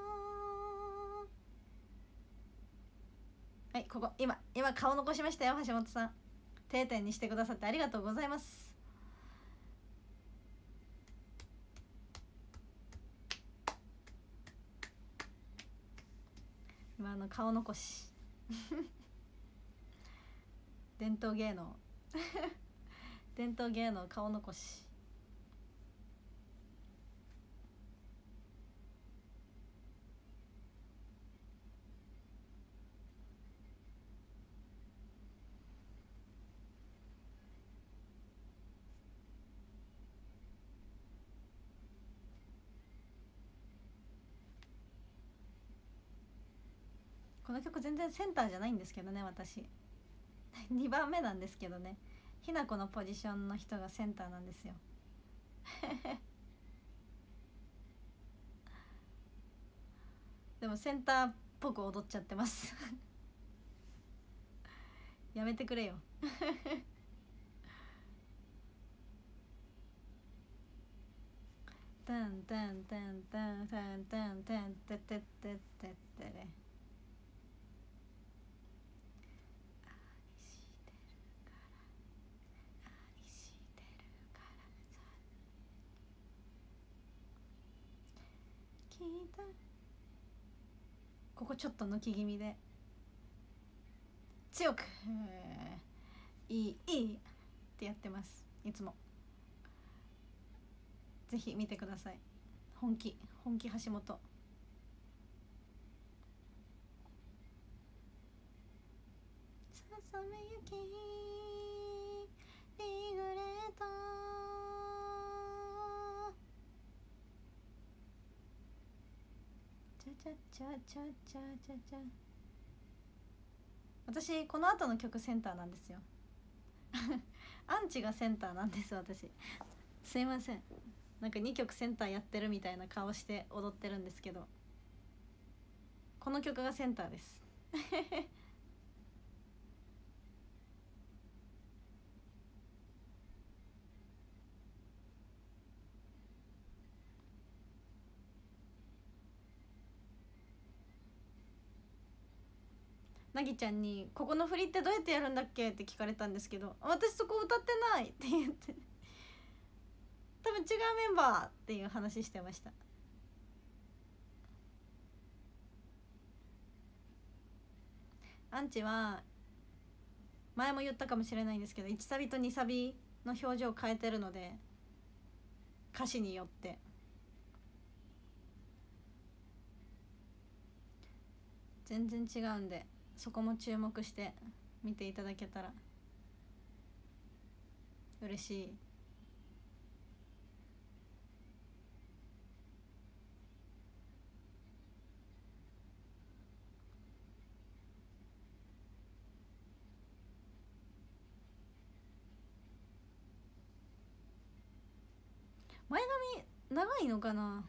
はい、ここ今顔残しましたよ。橋本さん定点にしてくださってありがとうございます。今顔残し伝統芸能伝統芸能顔残し。この曲全然センターじゃないんですけどね、私2番目なんですけどね。ひなこのポジションの人がセンターなんですよでもセンターっぽく踊っちゃってますやめてくれよタンタンタンタンタンタンタンタタタタタレ。聞いた。ここちょっと抜き気味で強くいいってやってます。いつもぜひ見てください。本気橋本。ささめゆきチャチャチャチャチャチャ。私この後の曲センターなんですよアンチがセンターなんです。私すいません、なんか2曲センターやってるみたいな顔して踊ってるんですけど、この曲がセンターですなぎちゃんに「ここの振りってどうやってやるんだっけ?」って聞かれたんですけど「私そこ歌ってない」って言って多分違うメンバーっていう話してました。アンチは前も言ったかもしれないんですけど、1サビと2サビの表情を変えてるので、歌詞によって全然違うんで、そこも注目して見ていただけたら嬉しい。前髪長いのかな、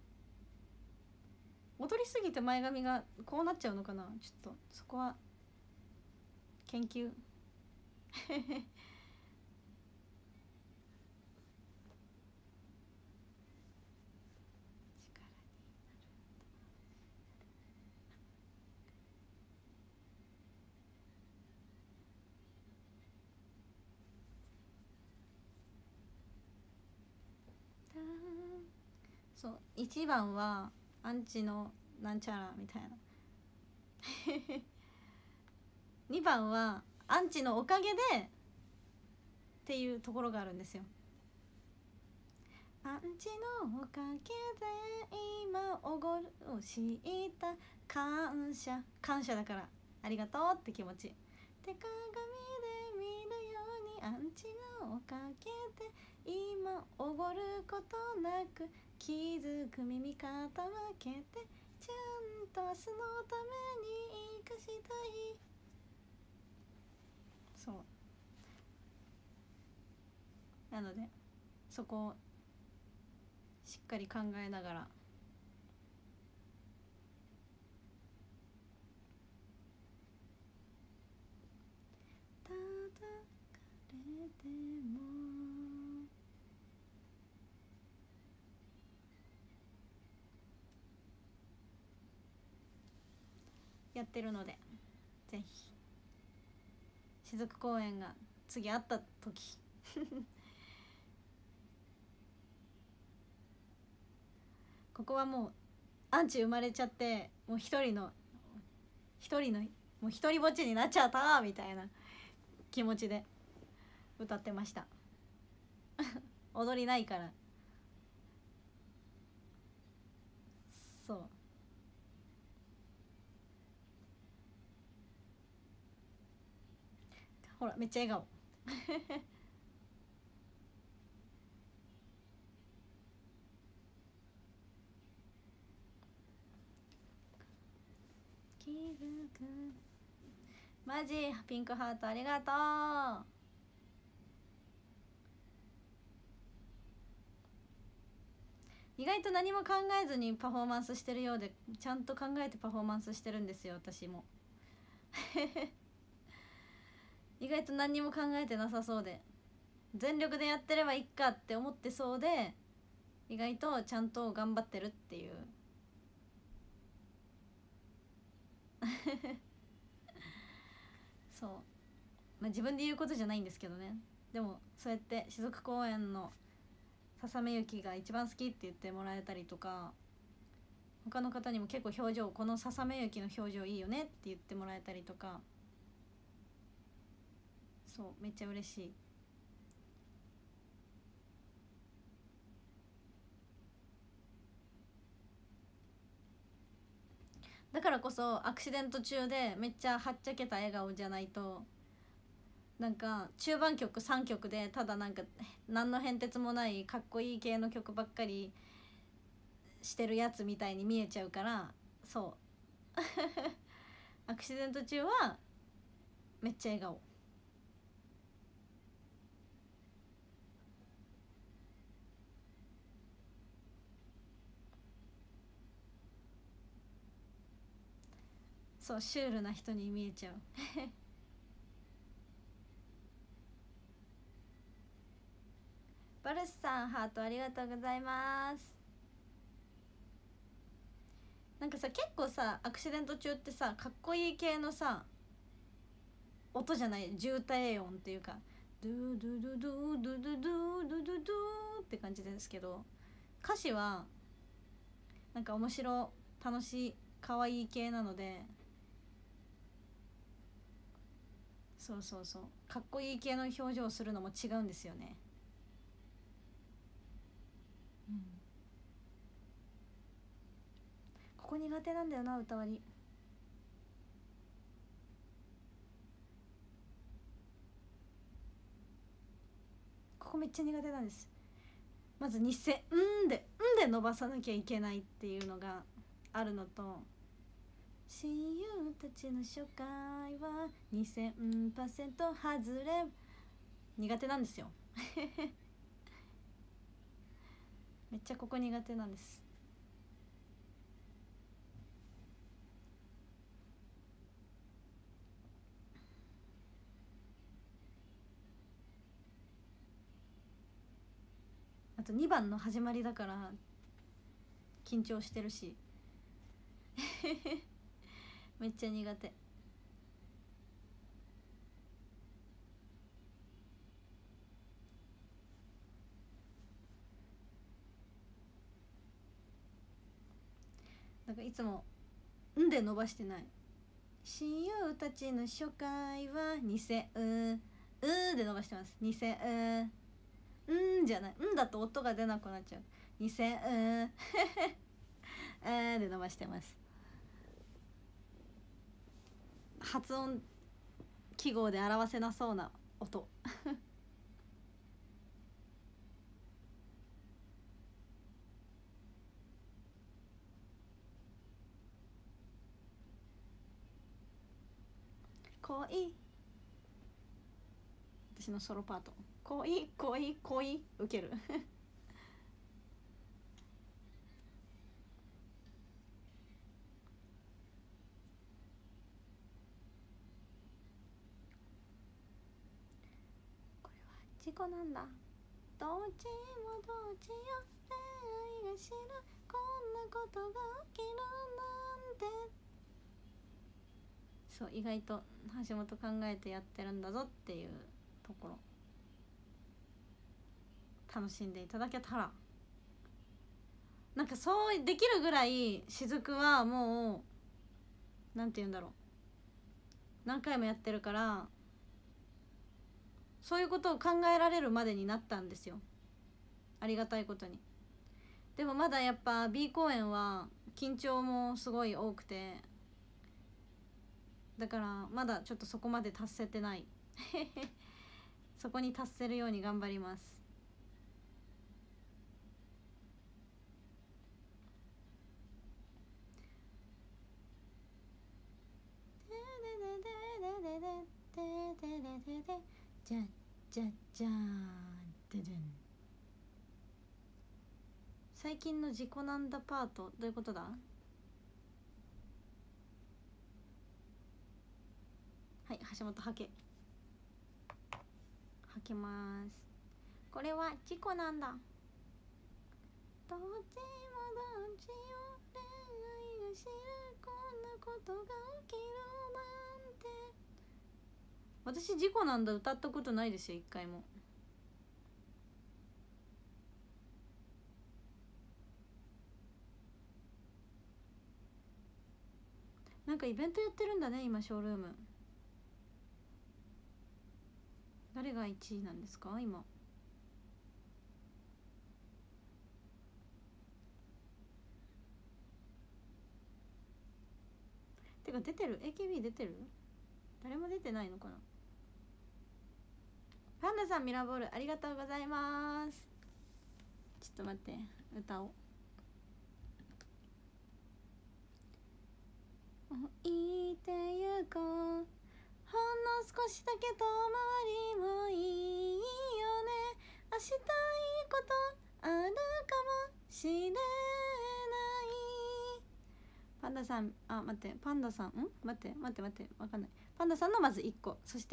踊りすぎて前髪がこうなっちゃうのかな、ちょっとそこは研究そう1番はアンチのなんちゃらみたいな2番はアンチのおかげでっていうところがあるんですよ。アンチのおかげで今おごるをした感謝、感謝だからありがとうって気持ちで、鏡で見るようにアンチのおかげで今おごることなく気づく耳傾けてちゃんと明日のために生かしたい。そうなのでそこをしっかり考えながら叩かれてもやってるので、ぜひ雫公演が次会った時ここはもうアンチ生まれちゃってもう一人のもう一人ぼっちになっちゃったみたいな気持ちで歌ってました踊りないから。そうほらめっちゃ笑顔気づくマジピンクハートありがとう。意外と何も考えずにパフォーマンスしてるようで、ちゃんと考えてパフォーマンスしてるんですよ私も意外と何にも考えてなさそうで、全力でやってればいいかって思ってそうで、意外とちゃんと頑張ってるっていうそう、まあ自分で言うことじゃないんですけどね。でもそうやって雫公園のささめゆきが一番好きって言ってもらえたりとか、他の方にも結構表情、このささめゆきの表情いいよねって言ってもらえたりとか、そうめっちゃ嬉しい。だからこそアクシデント中でめっちゃはっちゃけた笑顔じゃないと、なんか中盤曲3曲でただなんか何の変哲もないかっこいい系の曲ばっかりしてるやつみたいに見えちゃうから、 そうアクシデント中はめっちゃ笑顔。そうシュールな人に見えちゃうバルスさんハートありがとうございます。なんかさ結構さアクシデント中ってさかっこいい系のさ音じゃない、渋滞音っていうかドゥドゥドゥドゥドゥドゥドゥドゥドゥドゥって感じですけど、歌詞はなんか面白楽しい可愛い系なので、そうそうそうかっこいい系の表情をするのも違うんですよね。うん、ここ苦手なんだよな歌割り。ここめっちゃ苦手なんです。まず日声で伸ばさなきゃいけないっていうのがあるのと、親友たちの初回は 2000% 外れ苦手なんですよめっちゃここ苦手なんです。あと2番の始まりだから緊張してるしめっちゃ苦手。なんかいつもで伸ばしてない。親友たちの初回は2000で伸ばしてます。2000じゃない、だと音が出なくなっちゃう。2000で伸ばしてます。発音記号で表せなそうな音恋、私のソロパート恋恋恋ウケるこれは事故なんだ。どっちもどっちよ、恋愛が知る、こんなことが起きるなんて。そう意外と橋本考えてやってるんだぞっていうところ楽しんでいただけたら、なんかそうできるぐらい雫はもうなんて言うんだろう、何回もやってるからそういうことを考えられるまでになったんですよ、ありがたいことに。でもまだやっぱ B 公演は緊張もすごい多くて、だからまだちょっとそこまで達せてないそこに達せるように頑張ります。じゃじゃじゃーんででん。最近の自己なんだパートどういうことだ。はい橋本はけます。これは自己なんだ。どっちもどっちよ、恋愛が知る、こんなことが起きるなんて。私自己なんだ歌ったことないですよ一回も。なんかイベントやってるんだね今ショールーム。誰が1位なんですか今。てか出てる AKB 出てる、誰も出てないのかな。パンダさんミラーボールありがとうございます。ちょっと待って歌おう。 いてゆこう、ほんの少しだけ遠回りもいいよね。明日いいことあるかもしれない。パンダさん、あ、待って、パンダさん、待ってわかんない。パンダさんのまず1個、そして、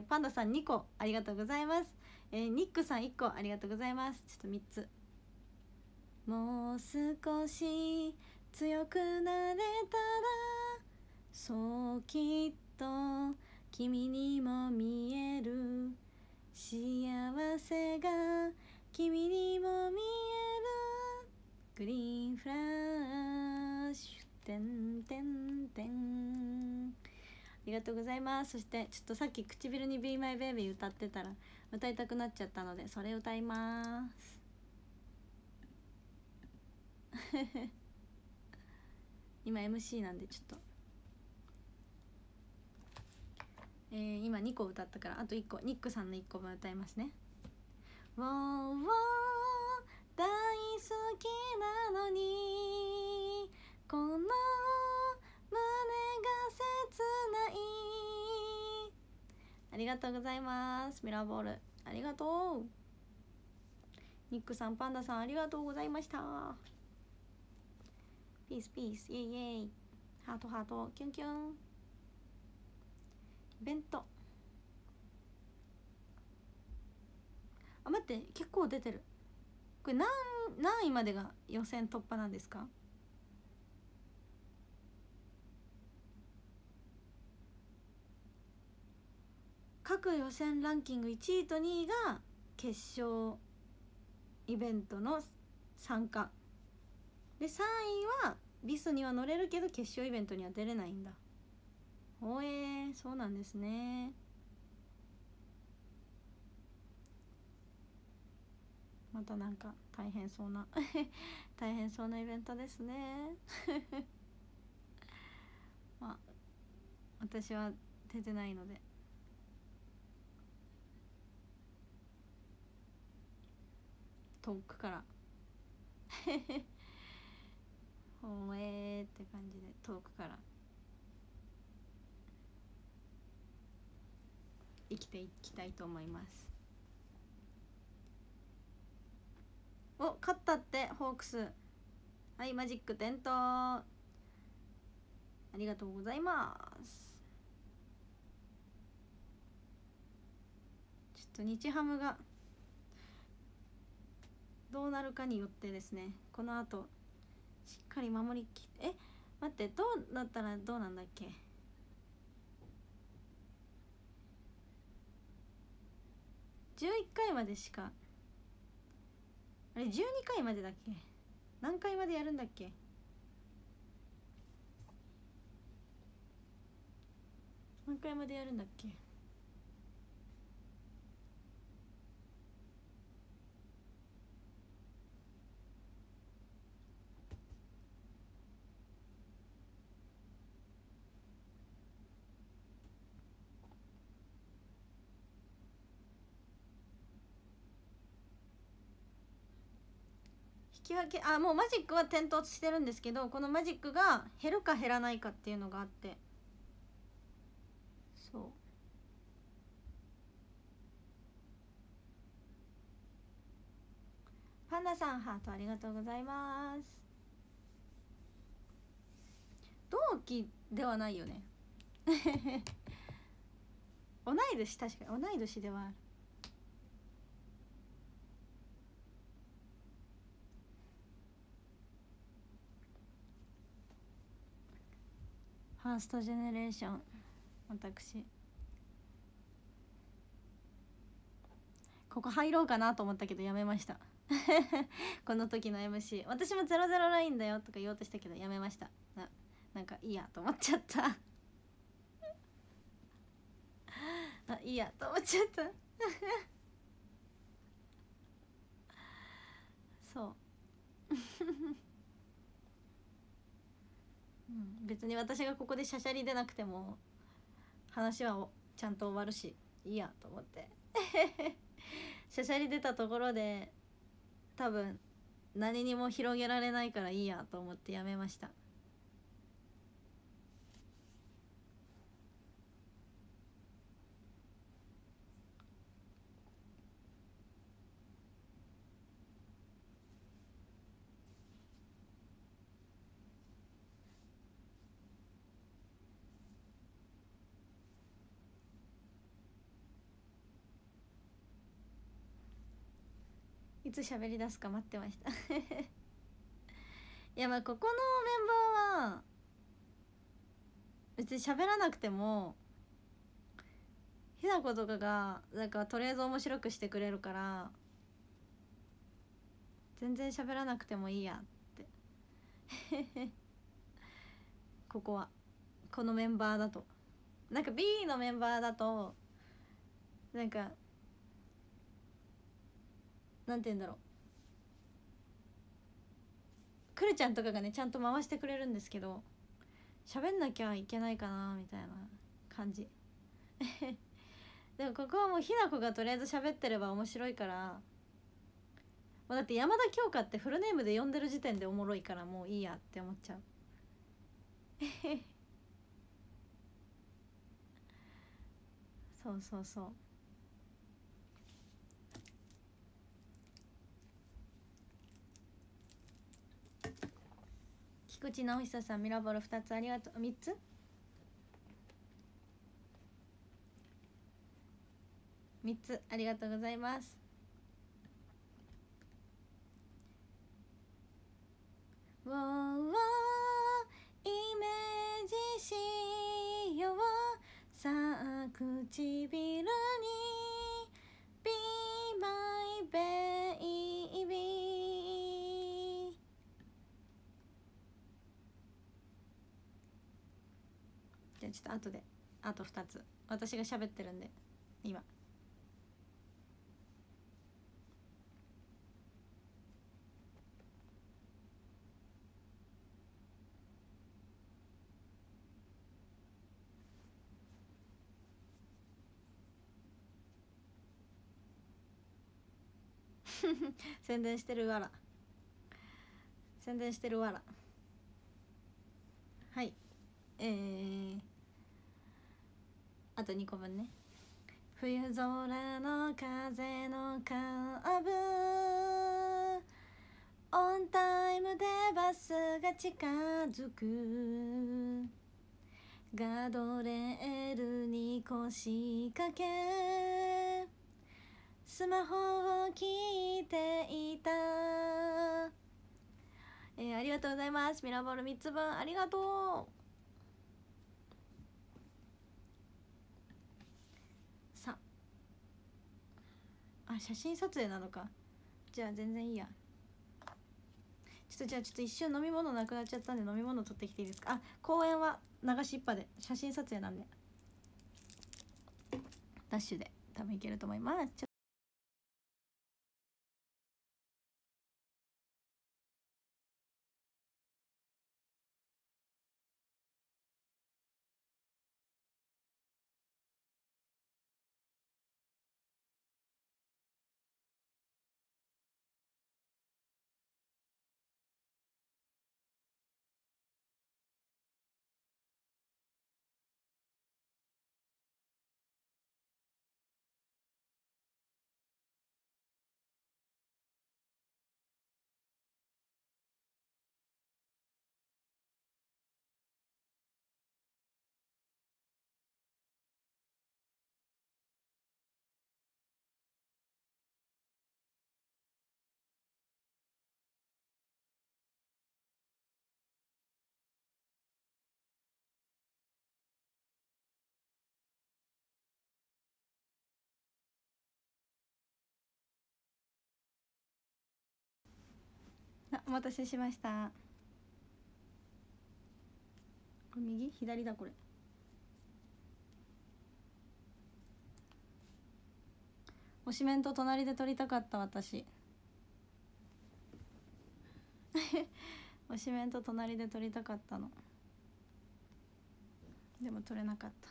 パンダさん2個ありがとうございます。ニックさん1個ありがとうございます。ちょっと3つ。もう少し強くなれたら、そうきっと君にも見える、幸せが君にも見える、グリーンフラッシュてんてんてん。ありがとうございます。そしてちょっとさっき唇に Be My Baby 歌ってたら歌いたくなっちゃったので、それ歌います今 MC なんでちょっと今2個歌ったから、あと1個ニックさんの1個分歌いますね。ウォーウォー大好きなのにこの胸が切ない。ありがとうございます。ミラーボールありがとう。ニックさん、パンダさんありがとうございました。ピースピース、イエイイエイ、ハートハート、キュンキュン。イベント、あ、待って、結構出てる。これ何位までが予選突破なんですか？各予選ランキング1位と2位が決勝イベントの参加で、3位はビスには乗れるけど決勝イベントには出れないんだ。そうなんですね。またなんか大変そうな大変そうなイベントですねまあ私は出てないので遠くからほえーって感じで遠くから生きていきたいと思います。お、勝ったってホークス。はい、マジック点灯、ありがとうございます。ちょっと日ハムがどうなるかによってですね、この後しっかり守りきって、待って、どうなったらどうなんだっけ。11回までしか、あれ12回までだっけ、何回までやるんだっけ。何回までやるんだっけ。引き分け、あ、もうマジックは点灯してるんですけど、このマジックが減るか減らないかっていうのがあって、そう、パンダさんハートありがとうございます。同期ではないよね同い年、確かに同い年ではある。ファーストジェネレーション、私ここ入ろうかなと思ったけどやめましたこの時の MC、 私も00ラインだよとか言おうとしたけどやめました。なんかいいやと思っちゃったいいやと思っちゃったそう別に私がここでしゃしゃり出なくても話はちゃんと終わるしいいやと思ってしゃしゃり出たところで多分何にも広げられないからいいやと思ってやめました。 いつ喋り出すか待ってましたいや、まあここのメンバーは別に喋らなくてもひなことかがなんかとりあえず面白くしてくれるから、全然喋らなくてもいいやってここはこのメンバーだと、なんか B のメンバーだとなんかなんて言うんだろう、くるちゃんとかがねちゃんと回してくれるんですけど、喋んなきゃいけないかなみたいな感じでもここはもうひなこがとりあえず喋ってれば面白いから、もうだって山田京香ってフルネームで呼んでる時点でおもろいから、もういいやって思っちゃうそうそうそう。菊池直久さん、ミラボル2つありがとう。3つ3つありがとうございます。わーわーイメージしよう、さあ唇に Be my baby。 じゃあちょっと後であと2つ私が喋ってるんで今宣伝してるわら、宣伝してるわら。はい、あと2個分ね。冬空の風のカーブ、オンタイムでバスが近づく、ガードレールに腰掛けスマホを聞いていた。ありがとうございます。ミラボール3つ分ありがとう。さあ、写真撮影なのか。じゃあ全然いいや。じゃあちょっと一瞬飲み物なくなっちゃったんで飲み物取ってきていいですか。あ、公園は流しっぱで写真撮影なんでダッシュで多分いけると思います。お待たせしました。これ右左だこれ。推しメンと隣で撮りたかった私推しメンと隣で撮りたかったの、でも撮れなかった。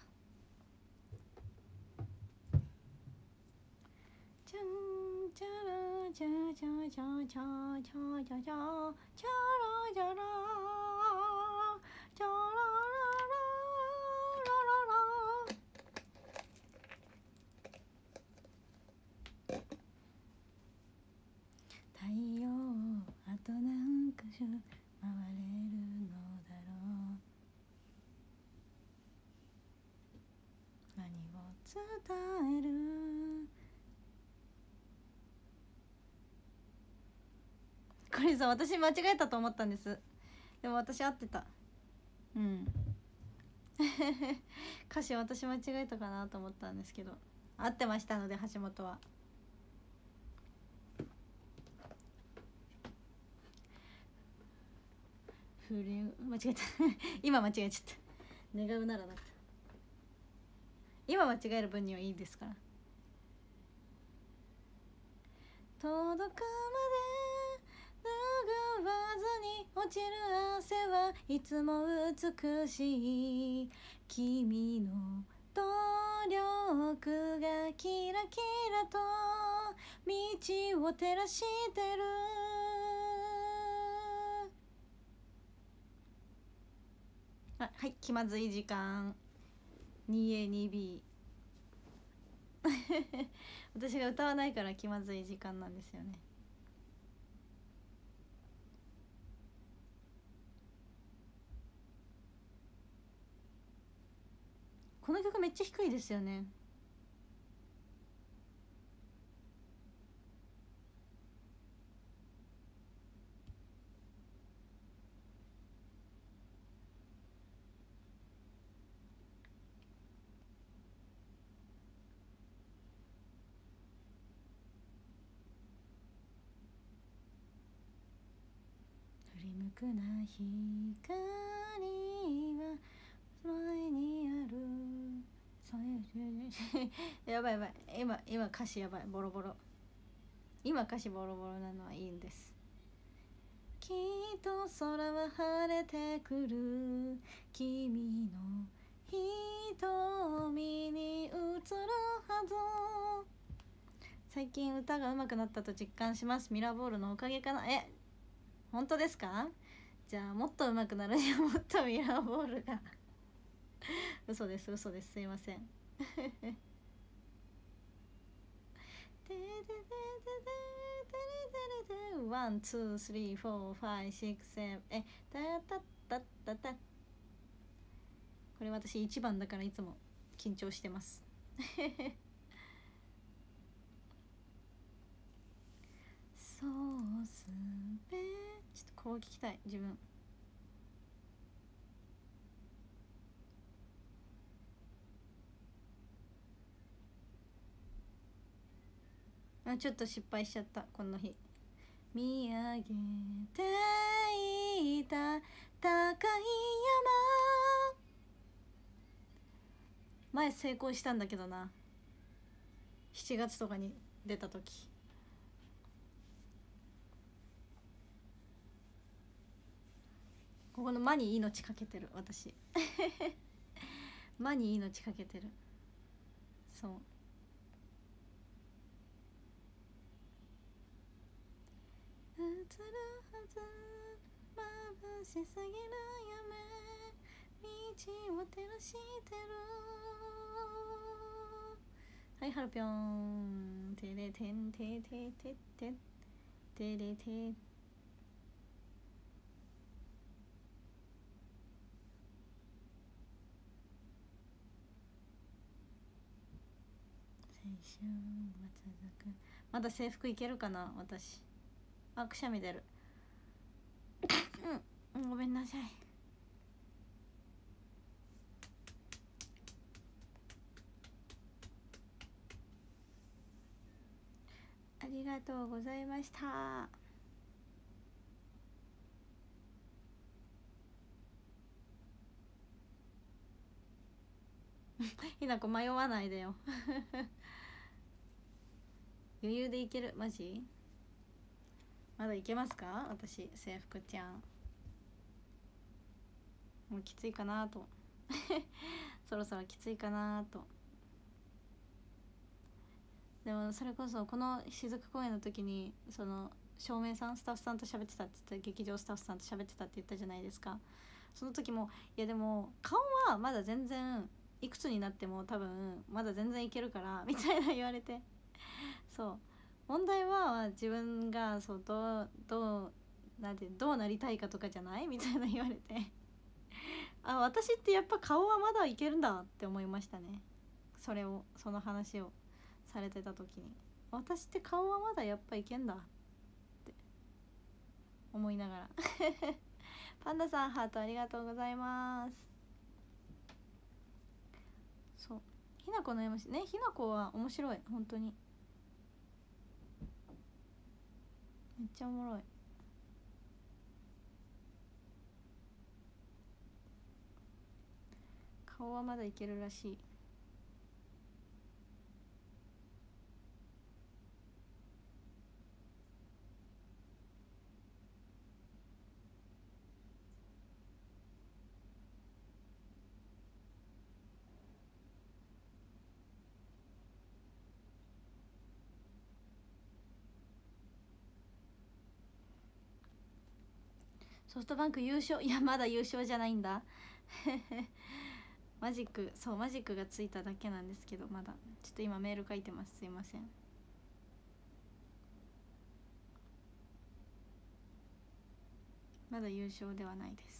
じゃんじゃらじゃじゃじゃじゃじゃじゃじゃじゃらじゃらじゃらららららら。太陽あと何か所回れるのだろう、何を伝える。 これさ、私間違えたと思ったんです。でも私合ってた。うん歌詞私間違えたかなと思ったんですけど、合ってましたので橋本は。間違えた今間違えちゃった。願うならなった。今間違える分にはいいですから。届くまで拭わずに落ちる汗はいつも美しい。君の努力がキラキラと道を照らしてる。はい、気まずい時間 2A2B 私が歌わないから気まずい時間なんですよね。この曲めっちゃ低いですよね。振り向くな光は前にある。そういうやばいやばい、今歌詞やばい、ボロボロ。今歌詞ボロボロなのはいいんです。きっと空は晴れてくる。君の瞳に映るはず。最近歌が上手くなったと実感します。ミラーボールのおかげかな。本当ですか？じゃあもっと上手くなるにはもっとミラーボールが嘘です、嘘です、すいませんワンツースリーフォーファイシックスセブンこれ私1番だからいつも緊張してますそうすべちょっとこう聞きたい自分。ちょっと失敗しちゃった。この日見上げていた高い山、前成功したんだけどな、7月とかに出た時。ここの間に命かけてる私間に命かけてる。そう映るはず眩しすぎる夢道を照らしてる。はい、ハルピョンテレテンテテテテテレテ。青春は続く。まだ制服いけるかな私。くしゃみ出るごめんなさい。ありがとうございましたひなこ迷わないでよ余裕でいける。マジまだいけますか私制服ちゃん。もうきついかなとそろそろきついかなと。でもそれこそこの雫公演の時にその照明さんスタッフさんと喋ってたって言った、劇場スタッフさんと喋ってたって言ったじゃないですか。その時もいやでも顔はまだ全然いくつになっても多分まだ全然いけるからみたいな言われてそう問題は自分がそうどうなりたいかとかじゃないみたいな言われて私ってやっぱ顔はまだいけるんだって思いましたね。その話をされてた時に私って顔はまだやっぱいけんだって。 思いながらパンダさんハートありがとうございます。そう、ひなこの MC ね、ひなこは面白い、本当にめっちゃおもろい。顔はまだいけるらしい。ソフトバンク優勝、いやまだ優勝じゃないんだマジック、そうマジックがついただけなんですけど、まだちょっと今メール書いてます、すいません。まだ優勝ではないです。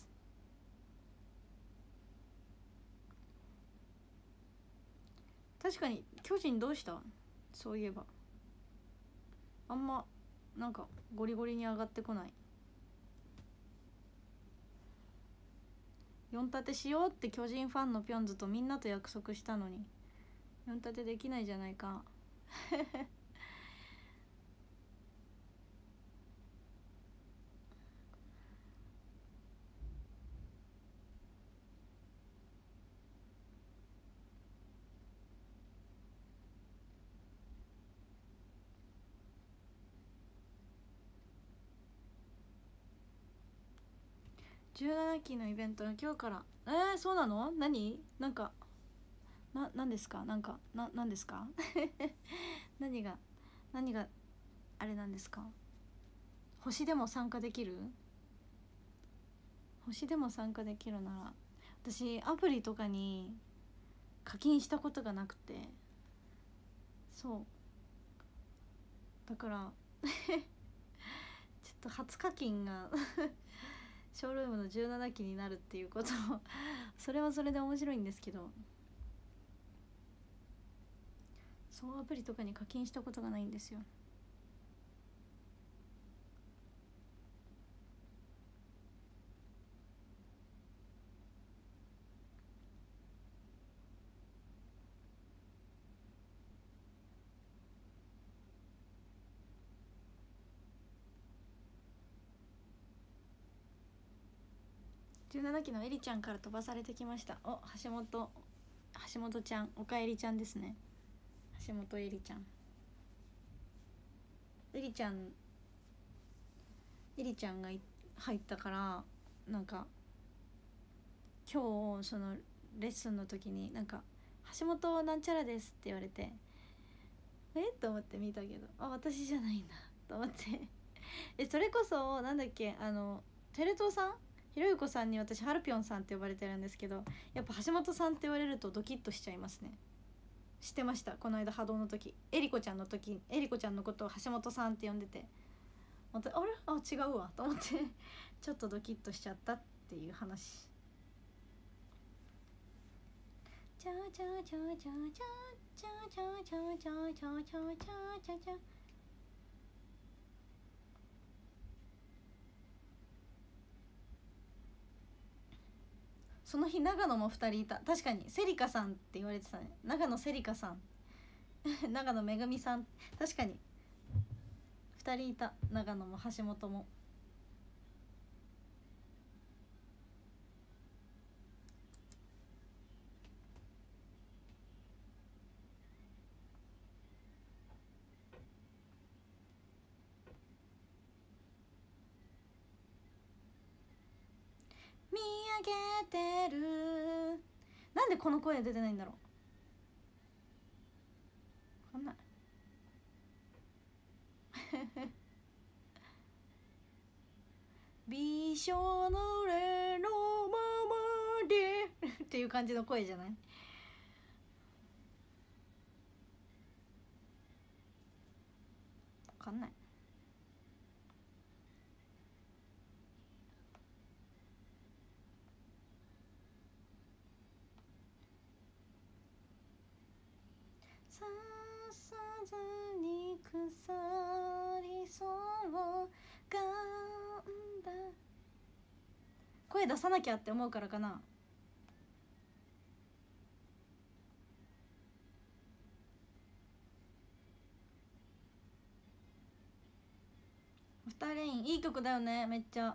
確かに巨人どうした、そういえばあんまなんかゴリゴリに上がってこない。4立てしようって巨人ファンのピョンズとみんなと約束したのに4立てできないじゃないか17期のイベントが今日から。そうなの？何？なんかなんですか？なんですか何があれなんですか？星でも参加できる？星でも参加できるなら、私アプリとかに課金したことがなくて、そうだからちょっと初課金がショールームの17期になるっていうこともそれはそれで面白いんですけど、そうアプリとかに課金したことがないんですよ。17期のエリちゃんから飛ばされてきました。お、橋本ちゃん、おかえりちゃんですね。橋本エリちゃん、エリちゃんが入ったから、なんか今日そのレッスンの時になんか橋本なんちゃらですって言われて、と思って見たけど、あ、私じゃないんだと思ってそれこそなんだっけ、テレ東さん、ひろゆこさんに私ハルピョンさんって呼ばれてるんですけど、やっぱ橋本さんって言われるとドキッとしちゃいますね。知ってました？この間波動の時、エリコちゃんのことを橋本さんって呼んでて、あれ違うわと思ってちょっとドキッとしちゃったっていう話。チャチャチャチャチャチャチャチャチャチャチャチャチャチャ。その日長野も2人いた。確かにセリカさんって言われてたね。長野セリカさん長野めぐみさん、確かに2人いた。長野も橋本も。見上げてる。なんでこの声出てないんだろう。わかんないびしょ濡れのままでっていう感じの声じゃない？わかんない。ささずに腐りそう頑声出さなきゃって思うからかな。アフターレインいい曲だよね、めっちゃ。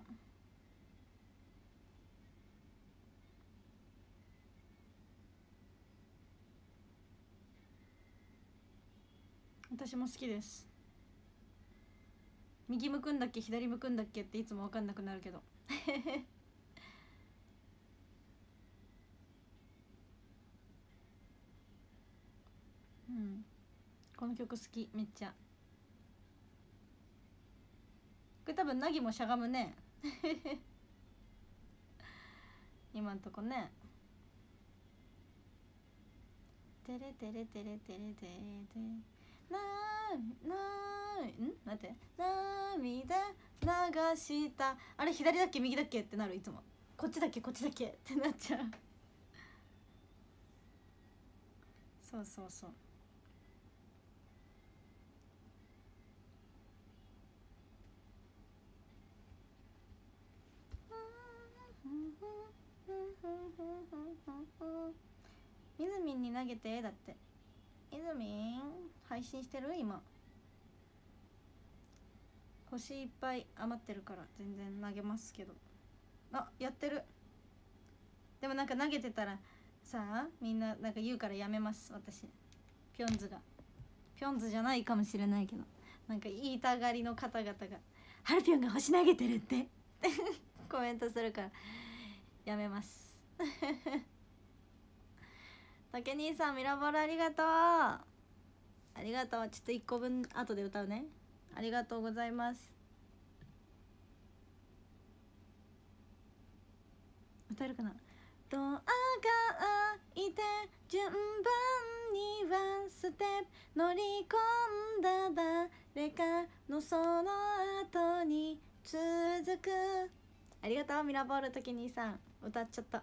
私も好きです。右向くんだっけ左向くんだっけっていつも分かんなくなるけどうん、この曲好き、めっちゃ。これ多分ナギもしゃがむね今んとこね。テレテレテレテレテレテなーなーん待って涙流したあれ左だっけ右だっけってなる。いつもこっちだっけこっちだっけってなっちゃうそうそうそう。みずみんに投げてだって。みずみん配信してる今。星いっぱい余ってるから全然投げますけど。あ、やってる。でもなんか投げてたらさあみんななんか言うからやめます。私ピョンズがピョンズじゃないかもしれないけど、なんか言いたがりの方々がハルピョンが星投げてるってコメントするからやめます竹兄さんミラボルありがとうありがとう。ちょっと1個分後で歌うね。ありがとうございます。歌えるかな。ドアが開いて順番にワンステップ乗り込んだ誰かのその後に続く。ありがとうミラボール時兄さん歌っちゃった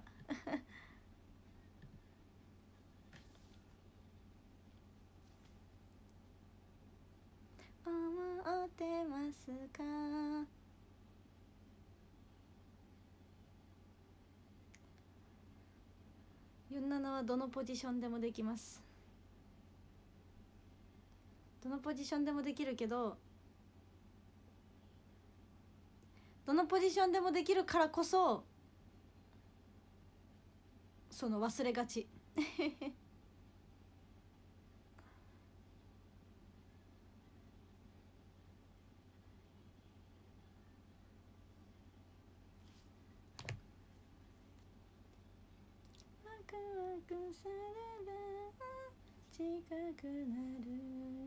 思ってますか。47はどのポジションでもできます。どのポジションでもできるけど、どのポジションでもできるからこそその忘れがちワクワクされば近くなる。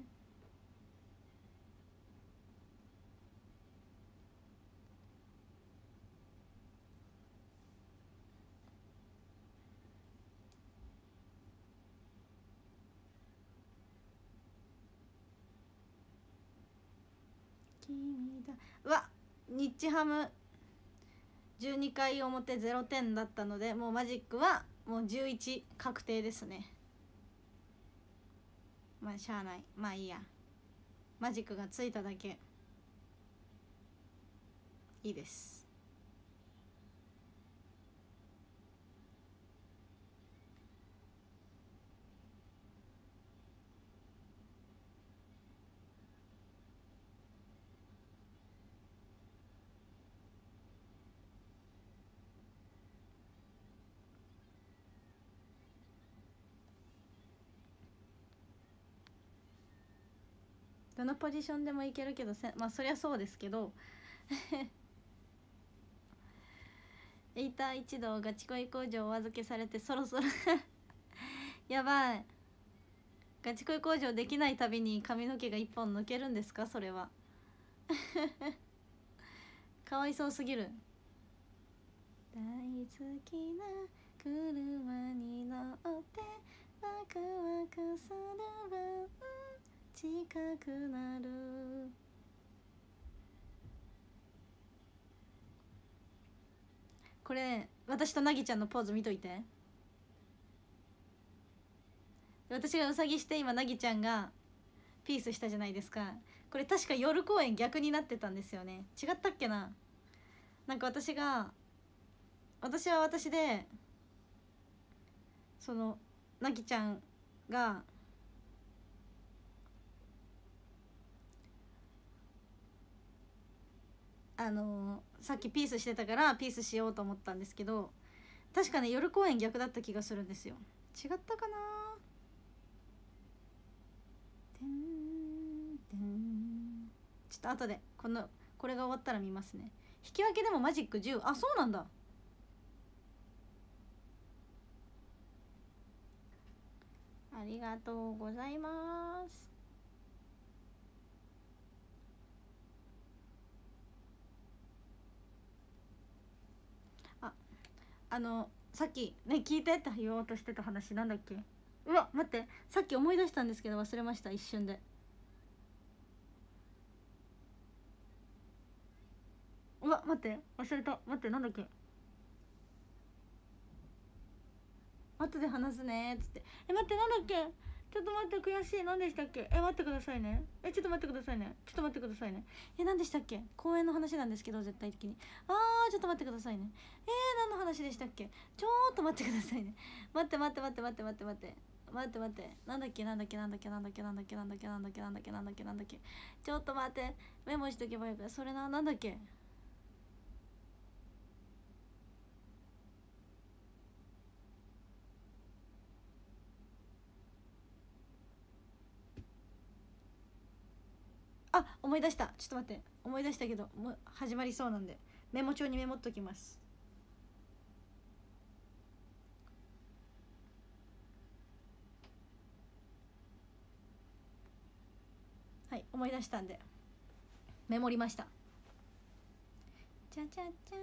君だ。うわ日ハム12回表0点だったので、もうマジックはもう11確定ですね。まあしゃあない、まあいいや。マジックがついただけいいです。どのポジションでもいけるけどまあそりゃそうですけどエイター一同ガチ恋工場お預けされてそろそろやばい。ガチ恋工場できないたびに髪の毛が1本抜けるんですかそれはかわいそうすぎる。大好きな車に乗ってワクワクする分近くなる。これ私となぎちゃんのポーズ見といて。私がうさぎして今なぎちゃんがピースしたじゃないですか。これ確か夜公演逆になってたんですよね。違ったっけな。なんか私が私は私でそのなぎちゃんがさっきピースしてたからピースしようと思ったんですけど、確かね夜公演逆だった気がするんですよ。違ったかな。てんてん、ちょっと後でこれが終わったら見ますね。引き分けでもマジック10。あ、そうなんだ。ありがとうございます。さっきね聞いてって言おうとしてた話なんだっけ。うわ待って、さっき思い出したんですけど忘れました、一瞬で。うわ待って忘れた、待って、なんだっけ。後で話すねっつって。待って、なんだっけ。ちょっと待って、悔しい。何でしたっけ。待ってくださいね。ちょっと待ってくださいね。ちょっと待ってくださいね。何でしたっけ。公園の話なんですけど絶対的に。ちょっと待ってくださいね。何の話でしたっけ。ちょっと待ってくださいね。待って待って待って待って待って待って待って待って、なんだっけなんだっけなんだっけなんだっけなんだっけなんだっけなんだっけなんだっけなんだっけなんだっけ、ちょっと待って、メモしとけばよく。それなんだっけ。思い出した。ちょっと待って、思い出したけどもう始まりそうなんでメモ帳にメモっときます。はい、思い出したんでメモりました。じゃじゃじゃ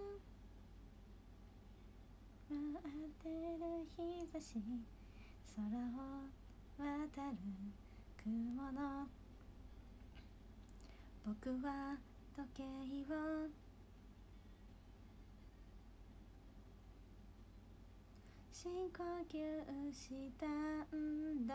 ーん、待ってる日差し、空を渡る雲の、僕は時計を深呼吸したんだ。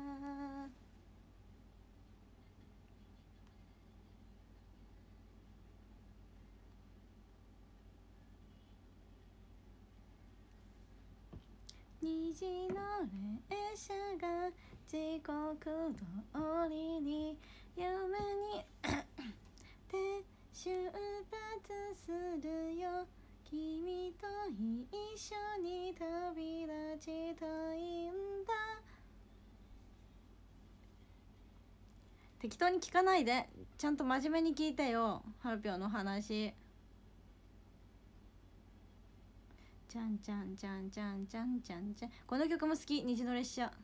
虹の列車が時刻通りに夢にて出発するよ。君と一緒に旅立ちたいんだ。適当に聞かないで、ちゃんと真面目に聞いてよ、ハルピョの話。ちゃんちゃんちゃんちゃんちゃんちゃんちゃん、この曲も好き、虹の列車。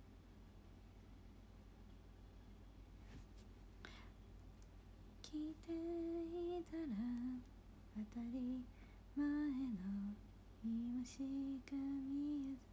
来ていたら当たり前の今しか見えず、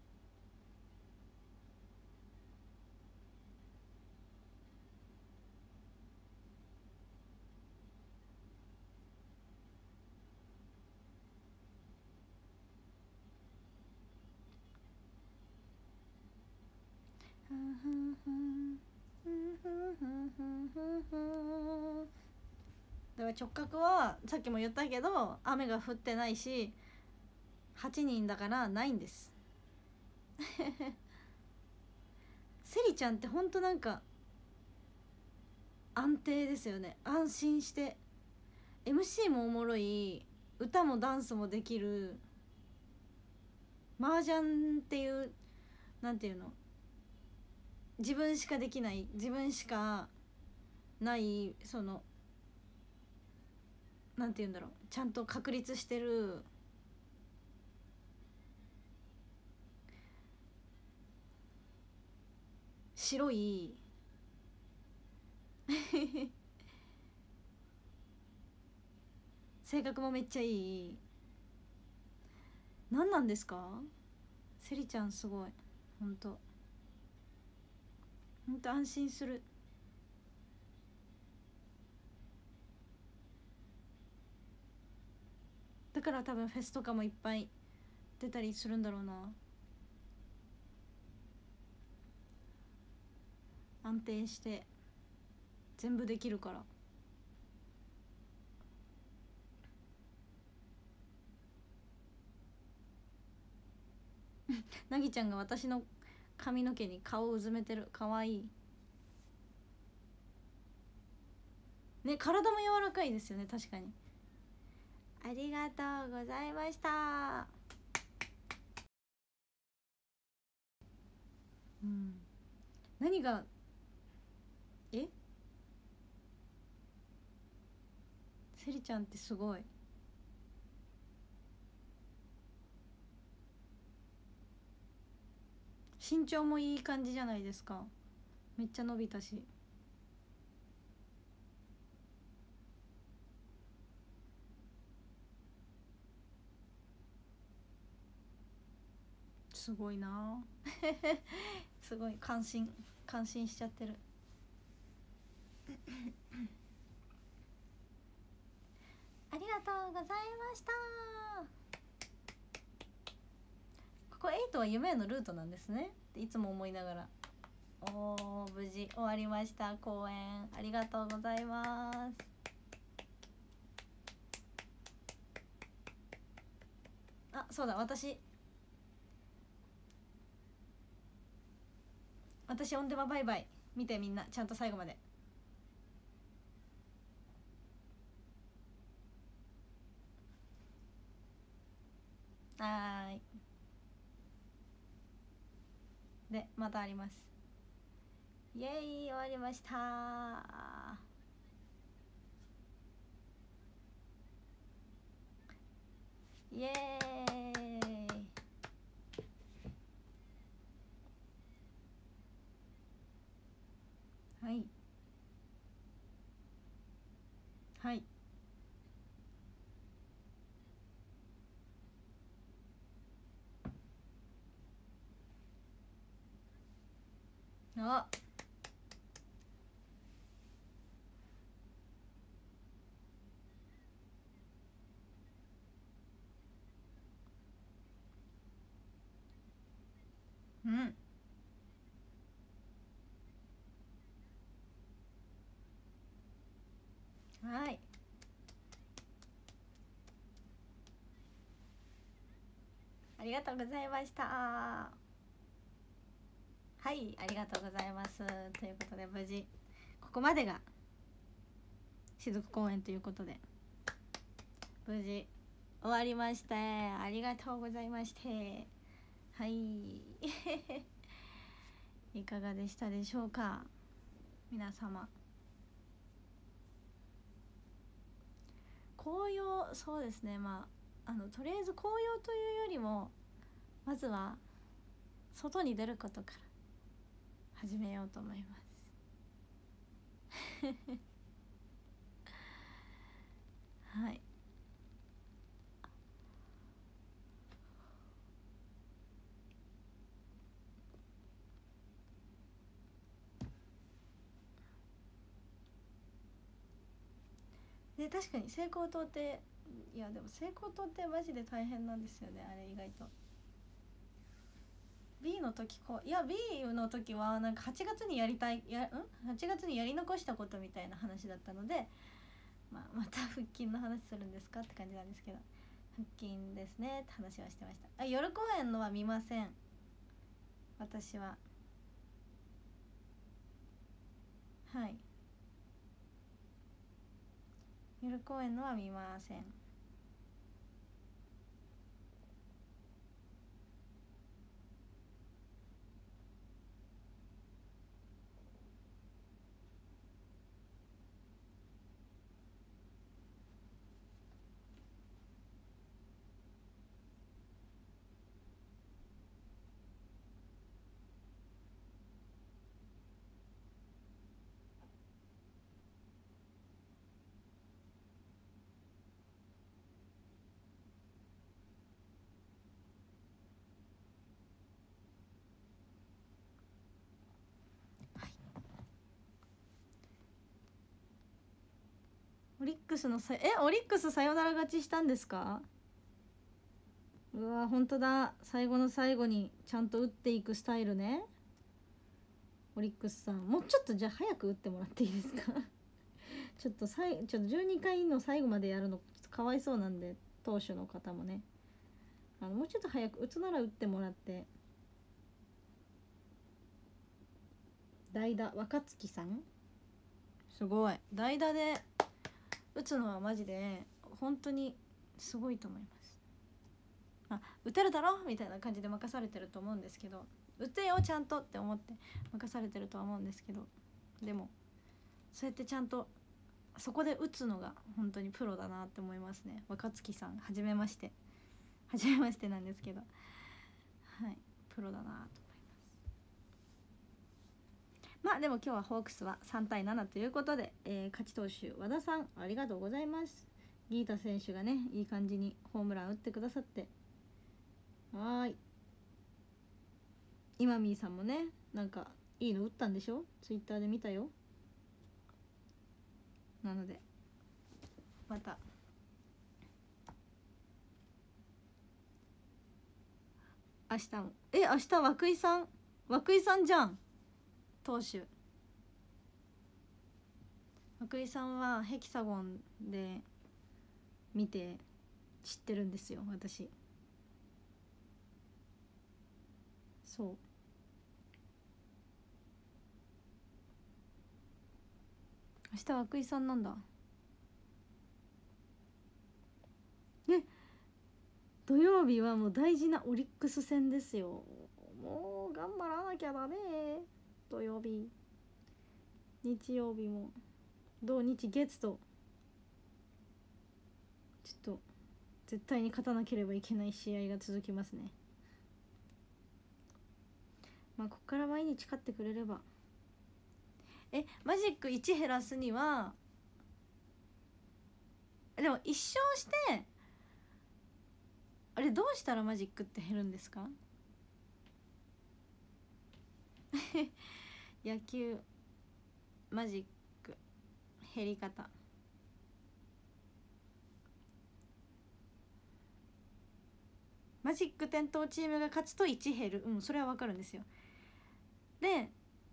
だから直角はさっきも言ったけど雨が降ってないし8人だからないんです。セリちゃんってほんとなんか安定ですよね。安心して MC もおもろい、歌もダンスもできる、麻雀っていうなんていうの、自分しかできない、自分しかないそのなんていうんだろう、ちゃんと確立してる白い性格もめっちゃいい。何なんですかセリちゃん、すごい。ほんとほんと安心する。だから多分フェスとかもいっぱい出たりするんだろうな。安定して全部できるから。 なぎちゃんが私の髪の毛に顔をうずめてる。かわいいね。体も柔らかいですよね。確かに。ありがとうございました。うん、何がセリちゃんってすごい。身長もいい感じじゃないですか。めっちゃ伸びたし。すごいなすごい感心しちゃってるありがとうございました。ここ8は夢へのルートなんですねっていつも思いながら。おー、無事終わりました。公演ありがとうございます。あ、そうだ、私オンデマバイバイ見て、みんなちゃんと最後まで。はーい。でまたあります。イエーイ、終わりました。イエーイ。はいはい。あ、うん、はい、ありがとうございました。はい、ありがとうございます。ということで無事ここまでが雫公演ということで無事終わりまして、ありがとうございまして。はいいかがでしたでしょうか皆様。紅葉、そうですね、まあとりあえず紅葉というよりもまずは外に出ることから始めようと思いますはい。で確かに西高東低、いやでも西高東低マジで大変なんですよね、あれ意外と。B の時いや B の時はなんか8月にやりたい8月にやり残したことみたいな話だったので、また腹筋の話するんですかって感じなんですけど、腹筋ですねって話はしてました。夜公演のは見ません私は。はい、夜公演のは見ません。オリックスのオリックスサヨナラ勝ちしたんですか？うわ本当だ、最後の最後にちゃんと打っていくスタイルね。オリックスさんもうちょっとじゃあ早く打ってもらっていいですかちょっと12回の最後までやるのちょっとかわいそうなんで、投手の方もね。 もうちょっと早く打つなら打ってもらって。代打若月さん、すごい代打で打つのはマジで本当にすごいと思います。打てるだろみたいな感じで任されてると思うんですけど、打てよちゃんとって思って任されてるとは思うんですけど、でもそうやってちゃんとそこで打つのが本当にプロだなって思いますね。若月さんはじめましてなんですけど、はい、プロだなと思います。まあでも今日はホークスは3対7ということで、勝ち投手和田さんありがとうございます。ギータ選手がねいい感じにホームラン打ってくださって、はい、今みーさんもねなんかいいの打ったんでしょ、ツイッターで見たよ。なのでまた明日も明日涌井さんじゃん、投手涌井さんはヘキサゴンで見て知ってるんですよ私。そう明日涌井さんなんだ。土曜日はもう大事なオリックス戦ですよ。もう頑張らなきゃだね。土曜日日曜日も土日月とちょっと絶対に勝たなければいけない試合が続きますね。まあここから毎日勝ってくれれば。マジック1減らすにはでも1勝してあれどうしたらマジックって減るんですか野球マジック減り方、マジック点灯チームが勝つと1減る、それは分かるんですよ。で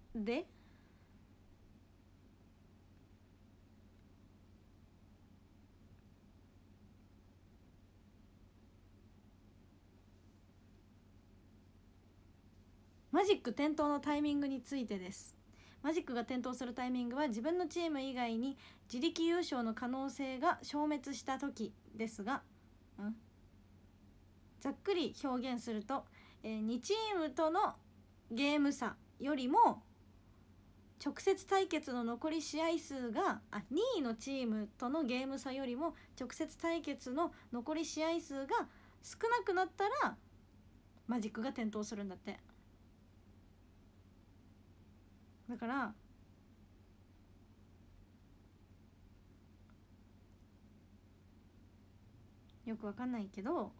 マジック点灯のタイミングについてです。マジックが点灯するタイミングは自分のチーム以外に自力優勝の可能性が消滅した時ですが、ざっくり表現すると、2チームとのゲーム差よりも直接対決の残り試合数が2位のチームとのゲーム差よりも直接対決の残り試合数が少なくなったらマジックが点灯するんだって。だからよくわかんないけど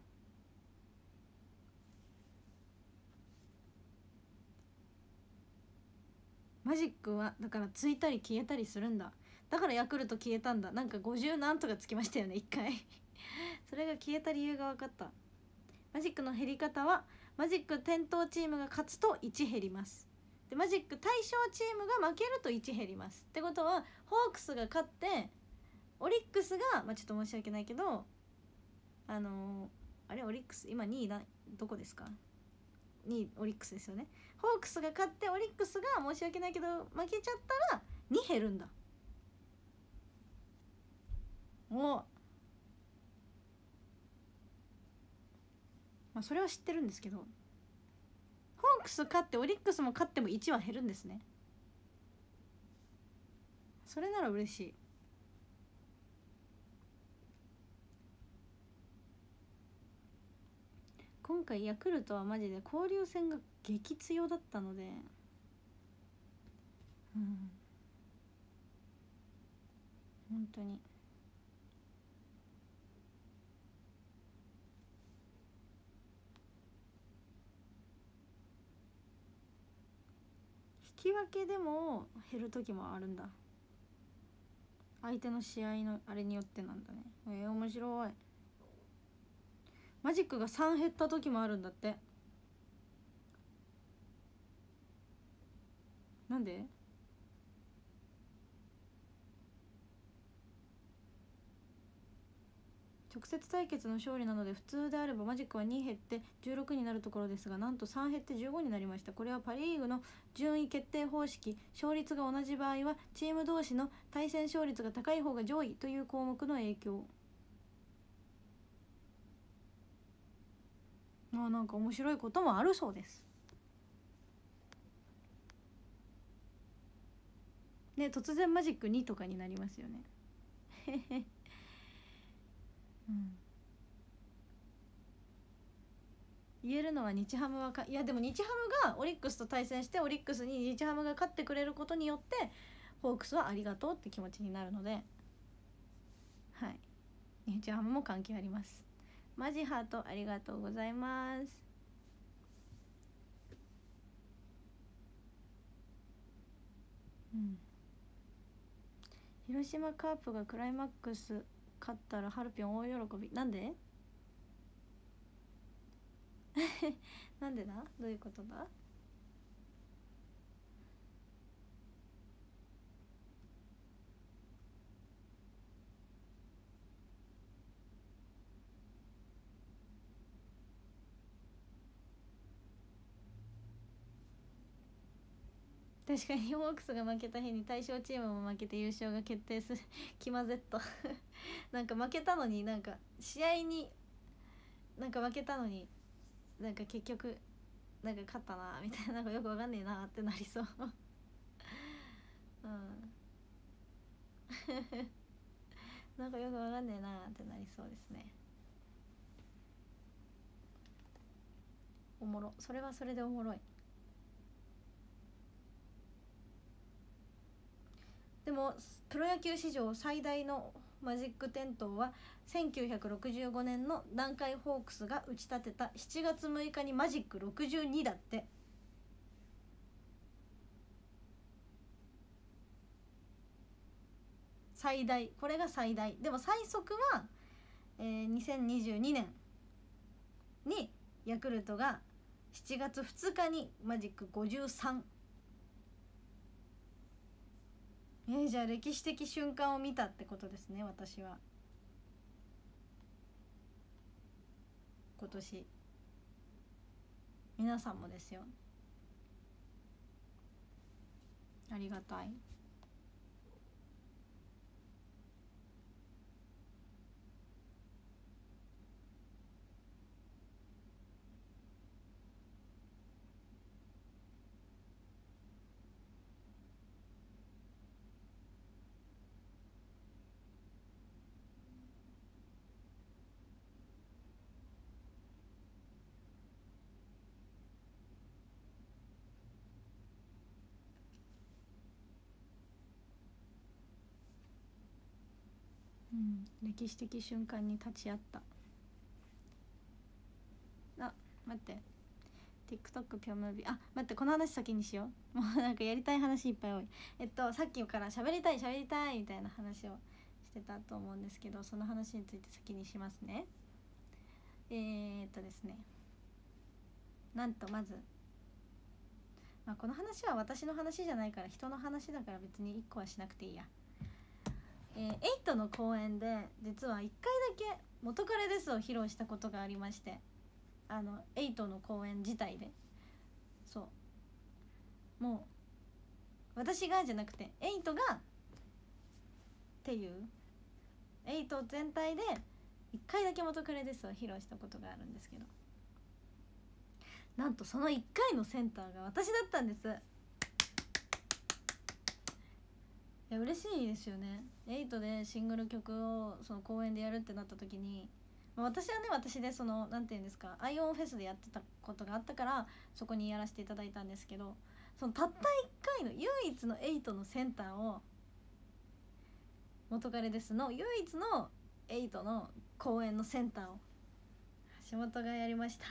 マジックはだからついたり消えたりするんだ。だからヤクルト消えたんだ。なんか50何とかつきましたよね1回それが消えた理由が分かった。マジックの減り方はマジック点灯チームが勝つと1減ります。でマジック対象チームが負けると1減ります。ってことはホークスが勝ってオリックスが、ちょっと申し訳ないけどあれオリックス今2位どこですか。2位オリックスですよね。ホークスが勝ってオリックスが申し訳ないけど負けちゃったら2減るんだ。もうそれは知ってるんですけど、ホークス勝ってオリックスも勝っても1は減るんですね。それなら嬉しい。今回ヤクルトはマジで交流戦が激強だったので、本当に引き分けでも減る時もあるんだ。相手の試合のあれによってなんだね。面白い。マジックが3減った時もあるんだって。なんで？ 直接対決の勝利なので普通であればマジックは2減って16になるところですが、なんと3減って15になりました。これはパ・リーグの順位決定方式、勝率が同じ場合はチーム同士の対戦勝率が高い方が上位という項目の影響。なんか面白いこともあるそうですね。突然マジック2とかになりますよねうん、言えるのは日ハムはいやでも日ハムがオリックスと対戦してオリックスに日ハムが勝ってくれることによってホークスはありがとうって気持ちになるので、はい、日ハムも関係あります。マジハートありがとうございます。うん、広島カープがクライマックス勝ったらハルピョン大喜び。なんでなんでだ、どういうことだ。確かにホークスが負けた日に対象チームも負けて優勝が決定するキマゼットなんか負けたのに、なんか試合になんか負けたのになんか結局なんか勝ったなみたいな、なんかよくわかんねえなってなりそううんなんかよくわかんねえなってなりそうですね。おもろ、それはそれでおもろい。でもプロ野球史上最大のマジック点灯は1965年の南海ホークスが打ち立てた7月6日にマジック62だって。最大、これが最大。でも最速は、2022年にヤクルトが7月2日にマジック53。じゃあ歴史的瞬間を見たってことですね、私は今年。皆さんもですよ。ありがたい。歴史的瞬間に立ち会った。あ、待って、 TikTok ピョンムービー。あ、待って、この話先にしよう。もうなんかやりたい話いっぱい多い。さっきから喋りたいみたいな話をしてたと思うんですけど、その話について先にしますね。ですね、なんとまず、この話は私の話じゃないから人の話だから別に1個はしなくていいや。8の公演で実は1回だけ元彼ですを披露したことがありまして、8の公演自体で、そうもう私がじゃなくて8がっていう、8全体で1回だけ元彼ですを披露したことがあるんですけど、なんとその1回のセンターが私だったんです。いや嬉しいですよね。8でシングル曲をその公演でやるってなった時に、私はね、私でそのなんていうんですか、アイオンフェスでやってたことがあったからそこにやらせていただいたんですけど、そのたった1回の唯一の8のセンターを、元彼ですの唯一の8の公演のセンターを橋本がやりました。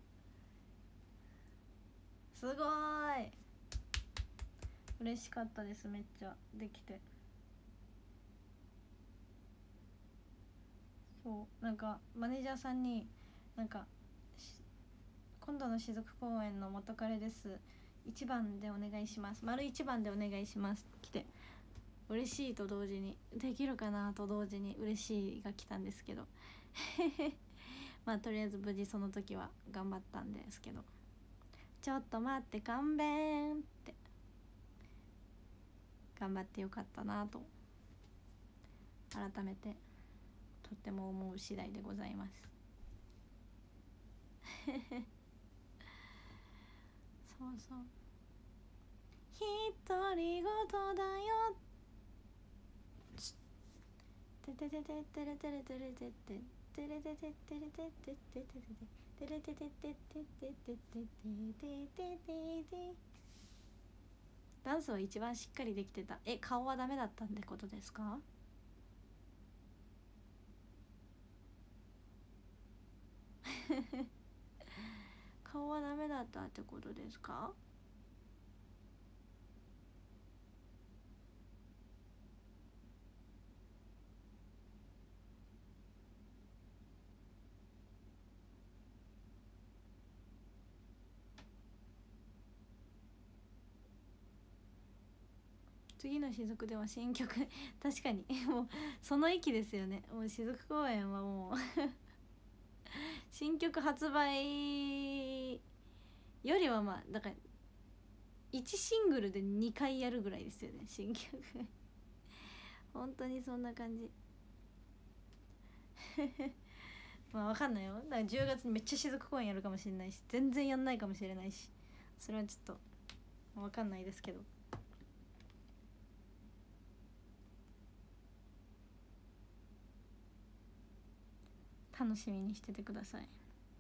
すごい嬉しかったです。めっちゃできて。そうなんかマネージャーさんになんか今度の雫公演の元彼です1番でお願いします、丸1番でお願いしますって来て、 嬉しいと同時にできるかなと同時に嬉しいが来たんですけどまあとりあえず無事その時は頑張ったんですけど、ちょっと待って勘弁って頑張ってよかったなと改めてとっても思う次第でございますそうそう、独り言だよてててててれてれてれてててれてててれててててててれてててててててててて、ダンスは一番しっかりできてた。顔はダメだったってことですか？顔はダメだったってことですか？次の雫では新曲確かにもうその域ですよね。もう雫公演はもう新曲発売よりはまあだから1シングルで2回やるぐらいですよね、新曲本当にそんな感じまあ分かんないよ。だから10月にめっちゃ雫公演やるかもしれないし、全然やんないかもしれないし、それはちょっと分かんないですけど、楽しみにしててください。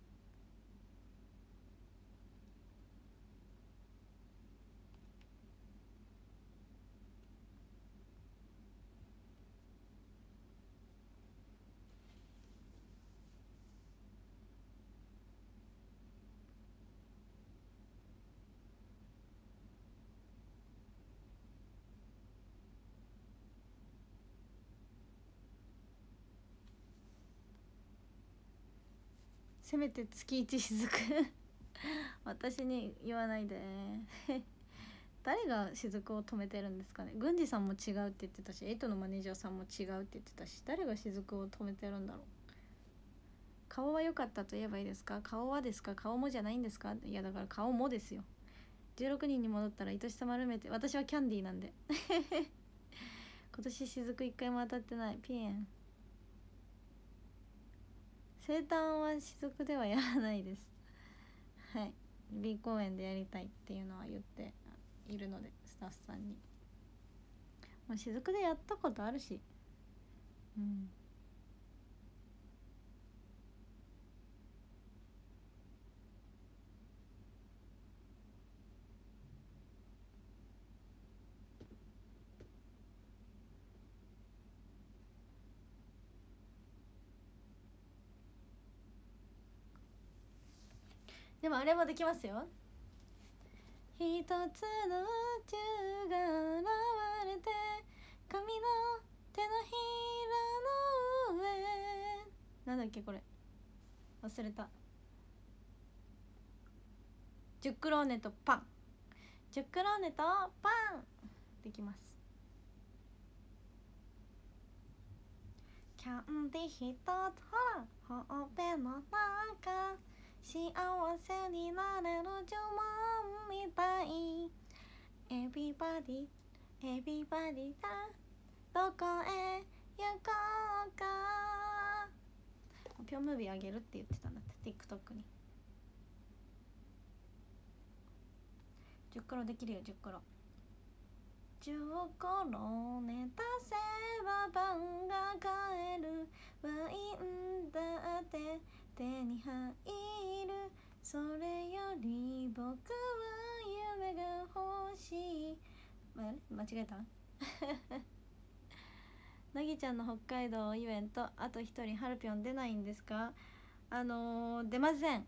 せめて月一雫私に言わないで誰が雫を止めてるんですかね。郡司さんも違うって言ってたし、エイトのマネージャーさんも違うって言ってたし、誰が雫を止めてるんだろう。顔は良かったと言えばいいですか？顔はですか？顔もじゃないんですか？いやだから顔もですよ。16人に戻ったら愛しさ丸めて、私はキャンディーなんで今年雫1回も当たってない。ピエン生誕は雫ではやらないです。はい、 B 公演でやりたいっていうのは言っているので、スタッフさんにもう雫でやったことあるし、でもあれもできますよ。一つの宇宙が現れて髪の手のひらの上、なんだっけこれ忘れた。ジュクローネとパン、ジュクローネとパンできます。キャンディー一つほらほっぺの中、幸せになれる呪文みたい。エビバディエビバディだ、どこへ行こうか。ピョンムービーあげるって言ってたんだって TikTok に。10コロできるよ、10コロ10コロネタせば番が買える、ワインだって手に入る、それより僕は夢が欲しい。間違えたなぎちゃんの北海道イベント、あと一人ハルピョン出ないんですか？出ません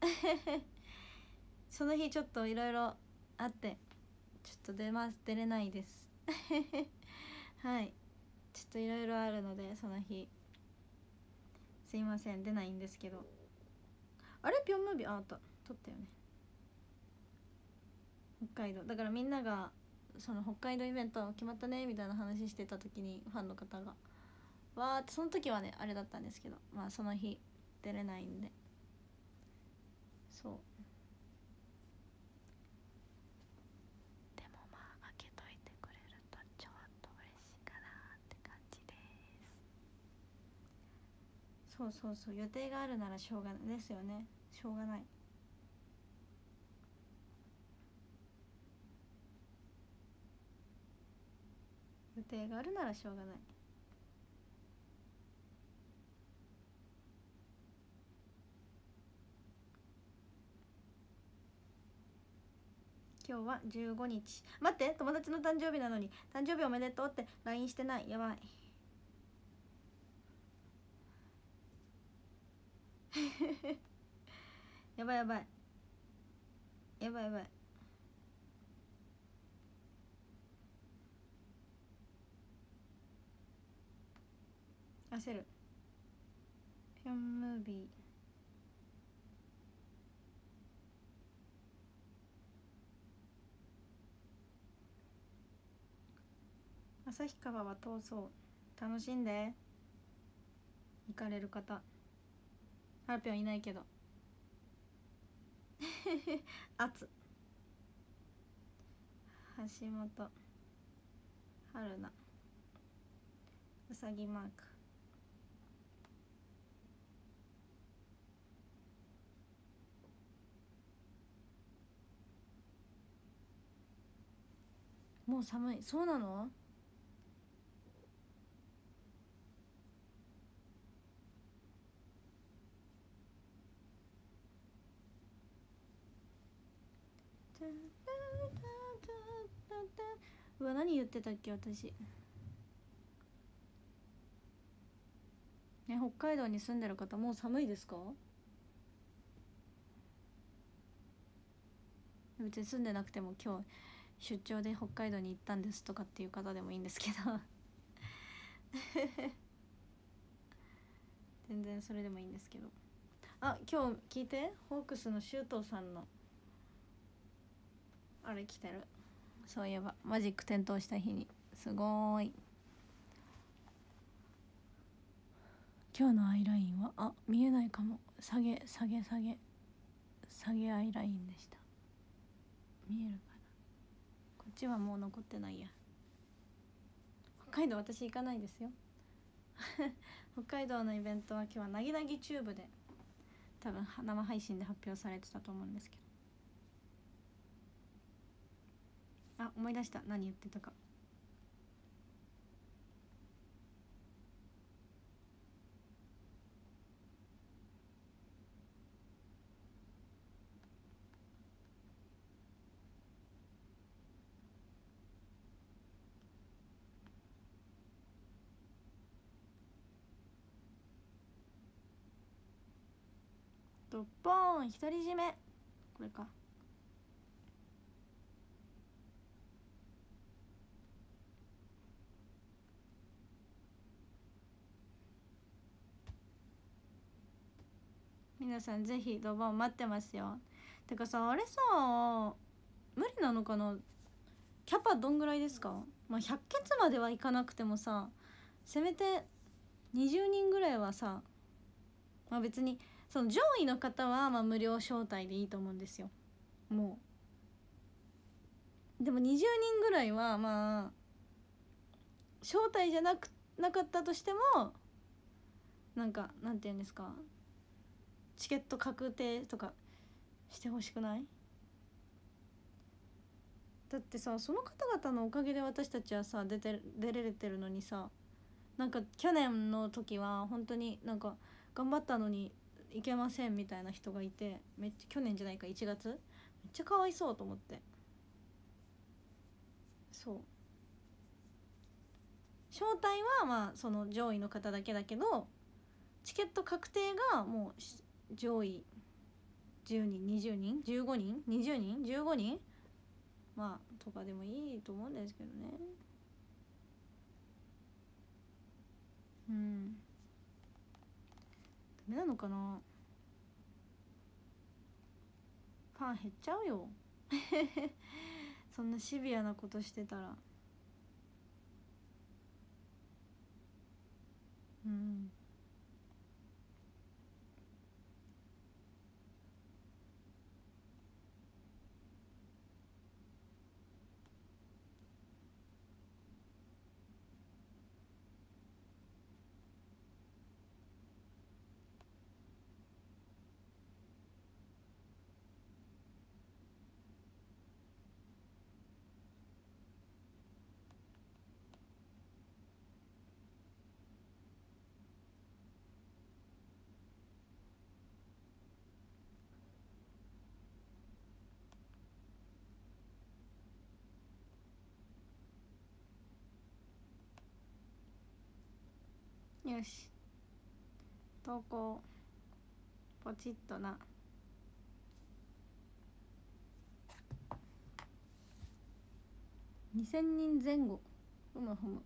その日ちょっといろいろあってちょっと出れないですはいちょっといろいろあるのでその日すいません出ないんですけど、あれピョンムービーあった撮ったよね、北海道だからみんながその北海道イベント決まったねみたいな話してた時にファンの方がわーって、その時はねあれだったんですけど、まあその日出れないんで、そうでもまあ開けといてくれるとちょっと嬉しいかなって感じです。そうそうそう、予定があるならしょうがないですよね、しょうがない。予定があるならしょうがない。今日は15日。待って、友達の誕生日なのに誕生日おめでとうって LINE してない。やばいやばいやばいやばいやばい。焦る。ピョンムービー旭川は逃走楽しんで行かれる方。ハルピョンいないけど圧橋本春菜うさぎマーク。もう寒い。そうなの？うわ、何言ってたっけ私。ね、北海道に住んでる方もう寒いですか？別に住んでなくても今日出張で北海道に行ったんですとかっていう方でもいいんですけど全然それでもいいんですけど。あ、今日聞いて、ホークスの周東さんのあれ来てる。そういえばマジック点灯した日にすごーい。今日のアイラインは見えないかも。下げ下げ下げ下げアイラインでした。見えるかな。こっちはもう残ってないや。北海道私行かないですよ北海道のイベントは今日はなぎなぎチューブで多分生配信で発表されてたと思うんですけど。あ、思い出した、何言ってたか。ドッポーン独り占め。これか。皆さんぜひドボン待ってますよ。てかさ、あれさ無理なのかな。キャパどんぐらいですか？まあ100ケツまではいかなくてもさ、せめて20人ぐらいはさ、まあ別にその上位の方はまあ無料招待でいいと思うんですよ。もうでも20人ぐらいはまあ招待じゃなかったとしても、なんかなんていうんですか、チケット確定とかしてほしくない？だってさ、その方々のおかげで私たちはさ出れてるのにさ、なんか去年の時は本当になんか頑張ったのに行けませんみたいな人がいて、めっちゃ去年じゃないか1月めっちゃかわいそうと思って。そう、招待はまあその上位の方だけだけど、チケット確定がもう上位10人20人15人20人15人まあとかでもいいと思うんですけどね。うん、ダメなのかな。ファン減っちゃうよそんなシビアなことしてたら。うん。よし、投稿ポチッとな。2000人前後。ふむふむ。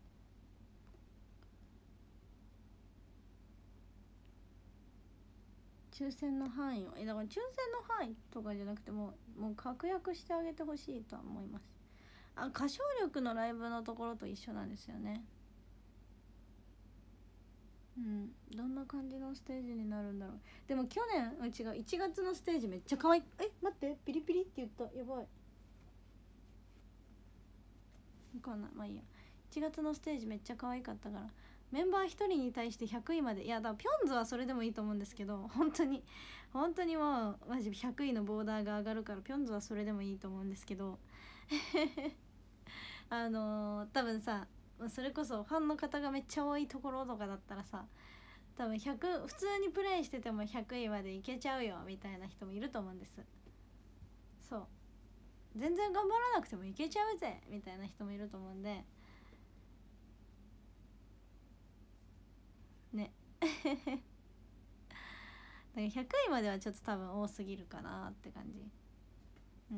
抽選の範囲をだから抽選の範囲とかじゃなくてもう確約してあげてほしいとは思います。歌唱力のライブのところと一緒なんですよね。うん、どんな感じのステージになるんだろう。でも去年違う1月のステージめっちゃ可愛い。待ってピリピリって言った。やばい。分かんない、まあいいや。1月のステージめっちゃ可愛かったから、メンバー1人に対して100位まで、いやだからピョンズはそれでもいいと思うんですけど、本当にもうマジ100位のボーダーが上がるからピョンズはそれでもいいと思うんですけど多分さ、それこそファンの方がめっちゃ多いところとかだったらさ、多分100普通にプレイしてても100位までいけちゃうよみたいな人もいると思うんです。そう、全然頑張らなくてもいけちゃうぜみたいな人もいると思うんでねだから100位まではちょっと多分多すぎるかなって感じ。うん、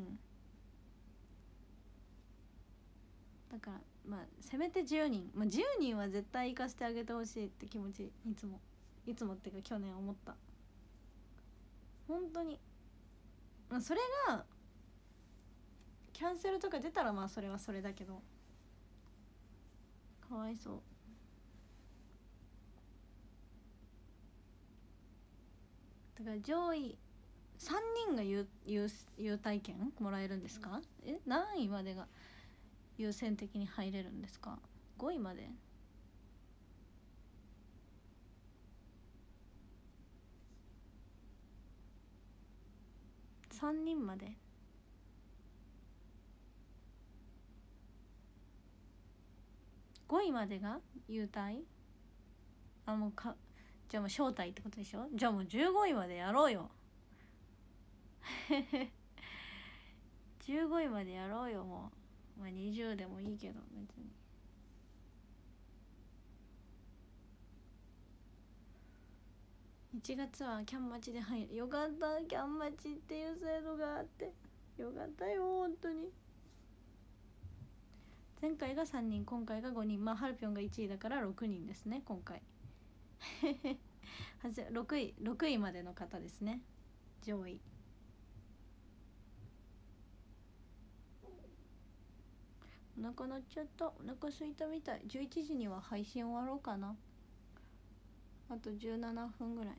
だからまあせめて10人、10人は絶対行かせてあげてほしいって気持ちいつもっていうか去年思った。本当に、それがキャンセルとか出たらまあそれはそれだけど、かわいそう。だから上位3人が優待券もらえるんですか？何位までが優先的に入れるんですか？5位まで。3人まで。5位までが優待。もうじゃあもう招待ってことでしょ。じゃあもう15位までやろうよ15位までやろうよ。もう20でもいいけど別に。1月はキャンマチで入る。よかった、キャンマチっていう制度があってよかったよ本当に。前回が3人、今回が5人。まあハルピョンが1位だから6人ですね今回6位までの方ですね、上位。お腹鳴っちゃった。お腹空いたみたい。11時には配信終わろうかな。あと17分ぐらい。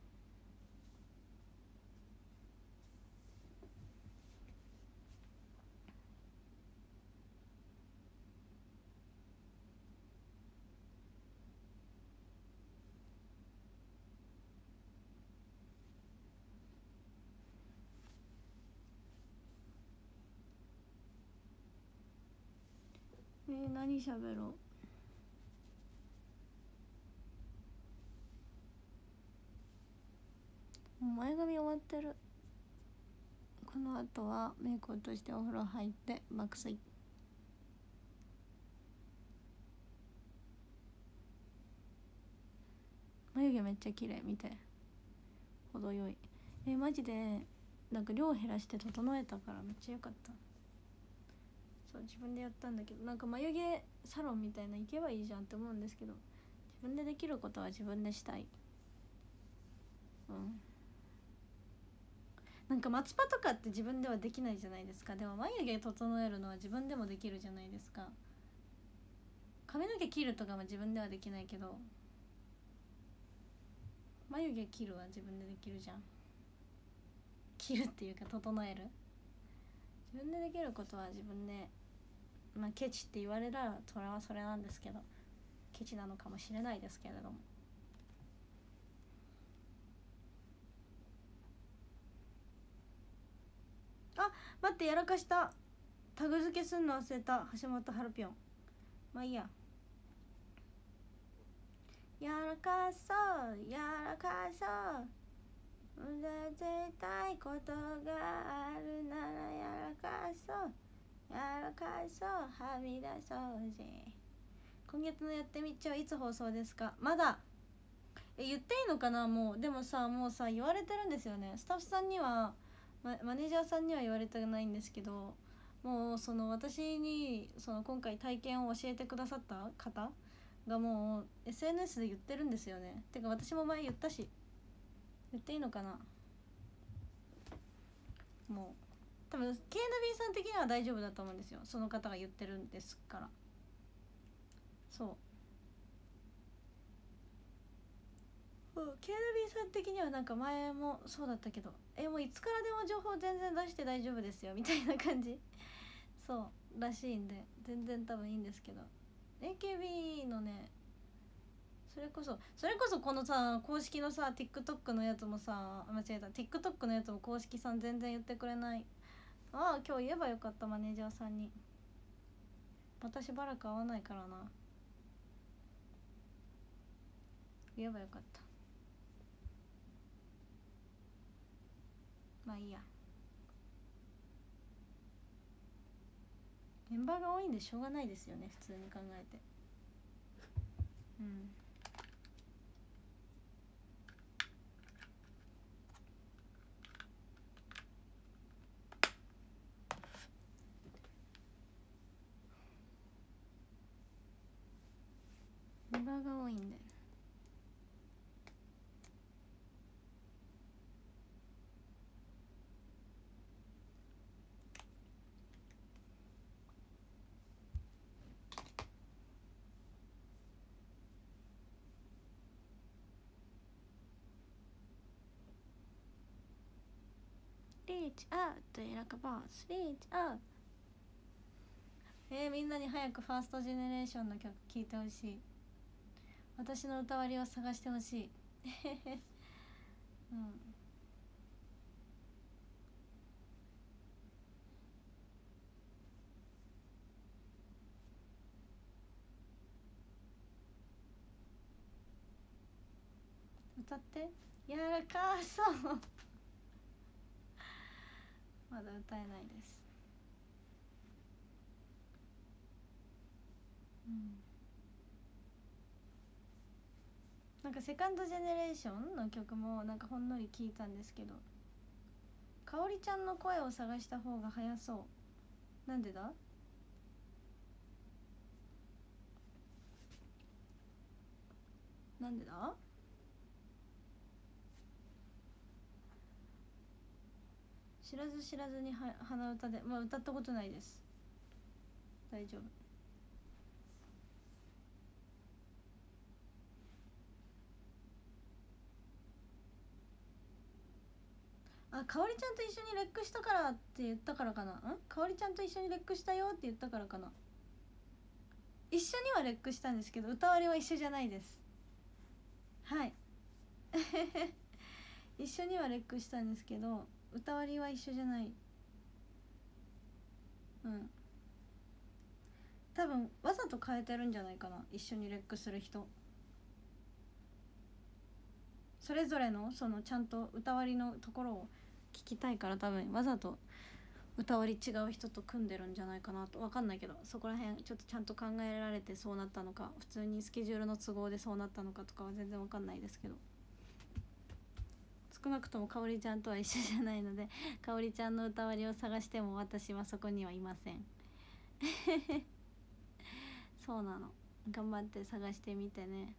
何しゃべろう。もう前髪終わってる。この後はメイク落としてお風呂入って爆睡。眉毛めっちゃ綺麗。見て、程よい。マジでなんか量減らして整えたからめっちゃ良かった。そう、自分でやったんだけど、なんか眉毛サロンみたいな行けばいいじゃんって思うんですけど、自分でできることは自分でしたい。 なんか松葉とかって自分ではできないじゃないですか。でも眉毛整えるのは自分でもできるじゃないですか。髪の毛切るとかも自分ではできないけど、眉毛切るは自分でできるじゃん。切るっていうか整える、自分でできることは自分で、まあケチって言われたらそれはそれなんですけど、ケチなのかもしれないですけれども。あ、待って、やらかした。タグ付けすんの忘れた。橋本はるぴょん。まあいいや。やらかそう、やらかそう、絶対ことがあるならやらかそう、やらかそう、はみ出そうぜ。今月のやってみっちゃはいつ放送ですか？まだ言っていいのかな。もうでもさ、もうさ言われてるんですよね。スタッフさんには、マネージャーさんには言われてないんですけど、もうその私にその今回体験を教えてくださった方がもう SNS で言ってるんですよね。てか私も前言ったし、言っていいのかな。もう多分 KNB さん的には大丈夫だと思うんですよ、その方が言ってるんですから。そう、KNB さん的にはなんか前もそうだったけど、もういつからでも情報全然出して大丈夫ですよみたいな感じそうらしいんで、全然多分いいんですけど、 AKB のね、それこそこのさ公式のさ TikTok のやつもさ、間違えた、 TikTok のやつも公式さん全然言ってくれない。ああ、今日言えばよかった、マネージャーさんに。またしばらく会わないからな、言えばよかった。まあいいや、メンバーが多いんでしょうがないですよね、普通に考えて。うん、メンバーが多いんで。リーチアウトラカボス、リーチアウト。みんなに早くファーストジェネレーションの曲聴いてほしい。私の歌割りを探してほしいうん、歌って。やらかそうまだ歌えないです。うん、なんかセカンドジェネレーションの曲もなんかほんのり聞いたんですけど、かおりちゃんの声を探した方が早そう。なんでだ。なんでだ。知らず知らずに鼻歌で、まあ歌ったことないです。大丈夫。あ、かおりちゃんと一緒にレックしたからって言ったからかな。かおりちゃんと一緒にレックしたよって言ったからかな。一緒にはレックしたんですけど歌割りは一緒じゃないです。はい一緒にはレックしたんですけど歌割りは一緒じゃない。うん、多分わざと変えてるんじゃないかな、一緒にレックする人。それぞれのそのちゃんと歌割りのところを聞きたいから、多分わざと歌割り違う人と組んでるんじゃないかなと。分かんないけど、そこら辺ちょっとちゃんと考えられてそうなったのか、普通にスケジュールの都合でそうなったのかとかは全然分かんないですけど、少なくともかおりちゃんとは一緒じゃないので、かおりちゃんの歌割りを探しても私はそこにはいませんそうなの、頑張って探してみてね。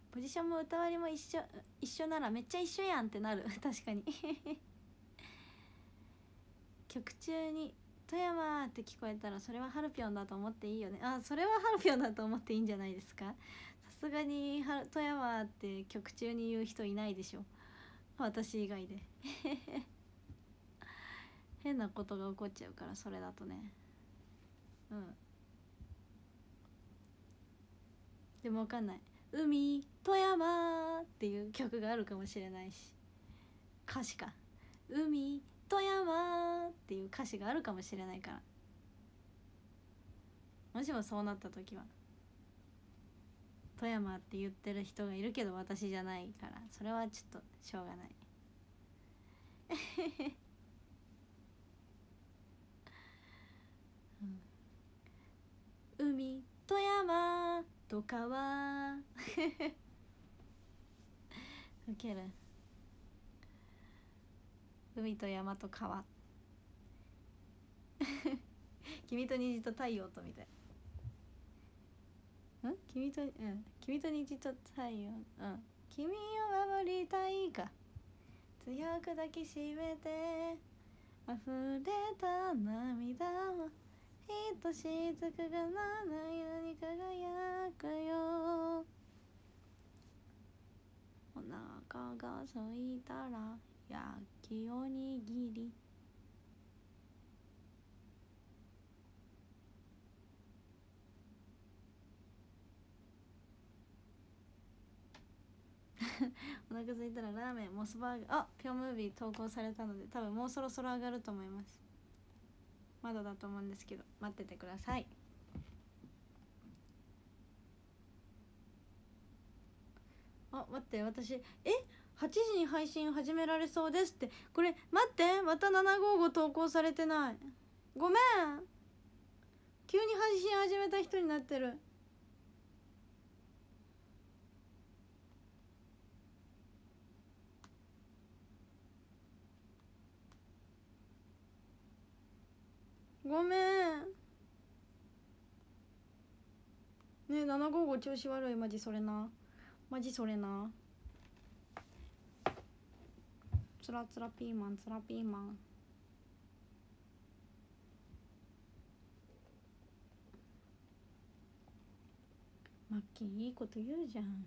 ポジションも歌割りも一緒ならめっちゃ一緒やんってなる確かに曲中に富山って聞こえたらそれはハルピョンだと思っていいよね。あ、それはハルピョンだと思っていいんじゃないですか。さすがに富山って曲中に言う人いないでしょ、私以外で変なことが起こっちゃうから、それだとね。うん、でも分かんない、海富山っていう曲があるかもしれないし、歌詞か、海富山っていう歌詞があるかもしれないから、もしもそうなった時は富山って言ってる人がいるけど私じゃないから、それはちょっとしょうがないうん、海富山と川ウケる、海と山と川君と虹と太陽とみたい、君と虹と太陽、君を守りたいか、強く抱きしめて溢れた涙をひとしずくが七色に輝くよ、お腹が空いたら焼きおにぎりお腹空いたらラーメン、モスバーガー、あ、ピョンムービー投稿されたので多分もうそろそろ上がると思います。まだだと思うんですけど待っててください。あ、待って、私8時に配信始められそうですって、これ待って、また755投稿されてない、ごめん、急に配信始めた人になってる。ごめんね、755調子悪い、マジそれな、マジそれな、つらつらピーマン、つらピーマン、マッキーいいこと言うじゃん。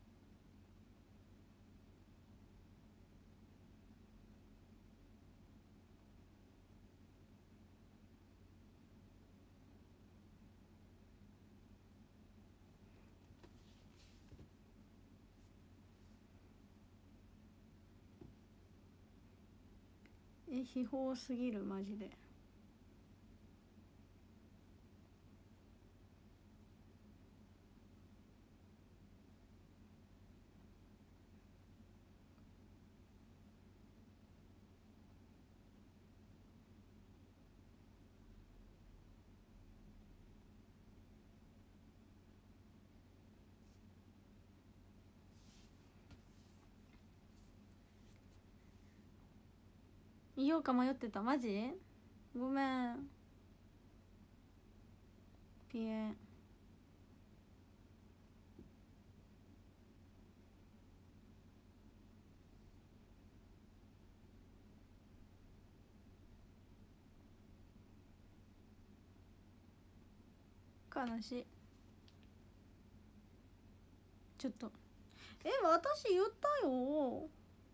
秘宝すぎるマジで。言おうか迷ってた、マジごめん、ピエ悲しい。ちょっと私言ったよ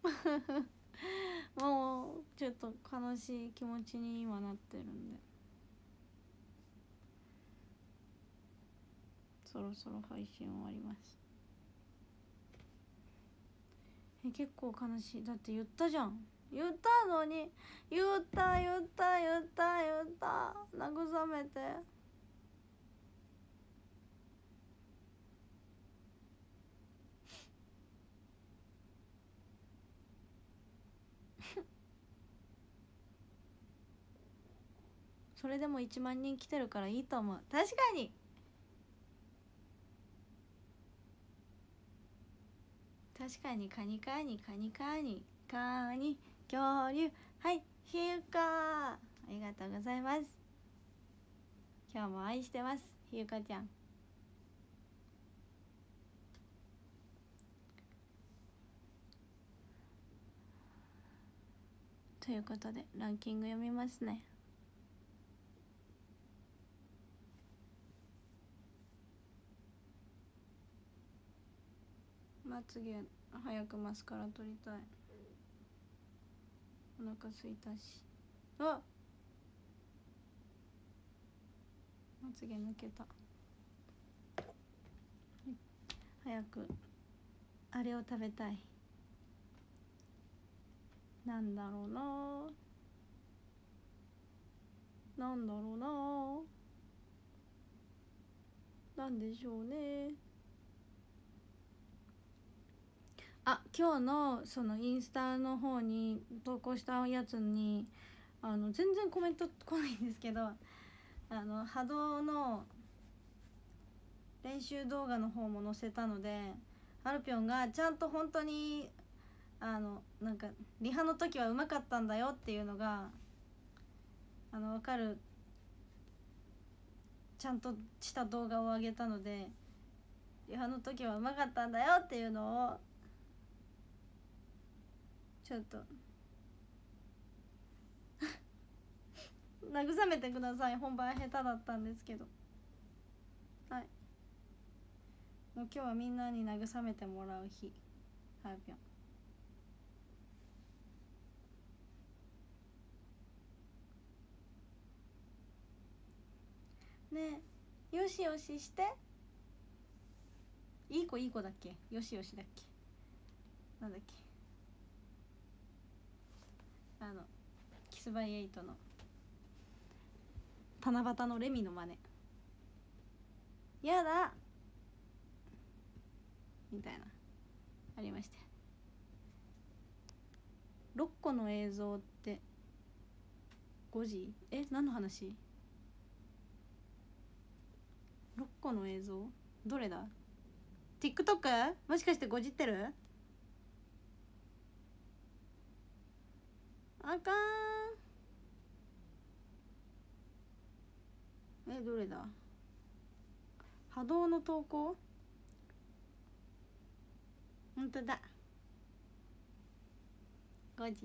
もうちょっと悲しい気持ちに今なってるんで、そろそろ配信終わります。結構悲しい、だって言ったじゃん、言ったのに、言った慰めてそれでも1万人来てるからいいと思う。確かにカニカニ恐竜、はい、ひゆかありがとうございます。今日も愛してます、ひゆかちゃん。 ということでランキング読みますね。まつげ早くマスカラ取りたい。お腹すいたし、あ、まつげ抜けた。早くあれを食べたい。なんだろうな、なんだろうな、なんでしょうね。あ、今日のそのインスタの方に投稿したやつに全然コメント来ないんですけど、波動の練習動画の方も載せたので、ハルピョンがちゃんと本当になんかリハの時はうまかったんだよっていうのが分かる、ちゃんとした動画を上げたので、リハの時はうまかったんだよっていうのをちょっと慰めてください。本番下手だったんですけど、はい、もう今日はみんなに慰めてもらう日。ハルピョンねえ、よしよしして。いい子いい子だっけ、よしよしだっけ、なんだっけ、キスバイエイトの七夕のレミの真似、やだみたいなありました。6個の映像って5時、何の話。6個の映像どれだ。 TikTok もしかしてごじってる。あかん。どれだ。波動の投稿、ほんとだ、5時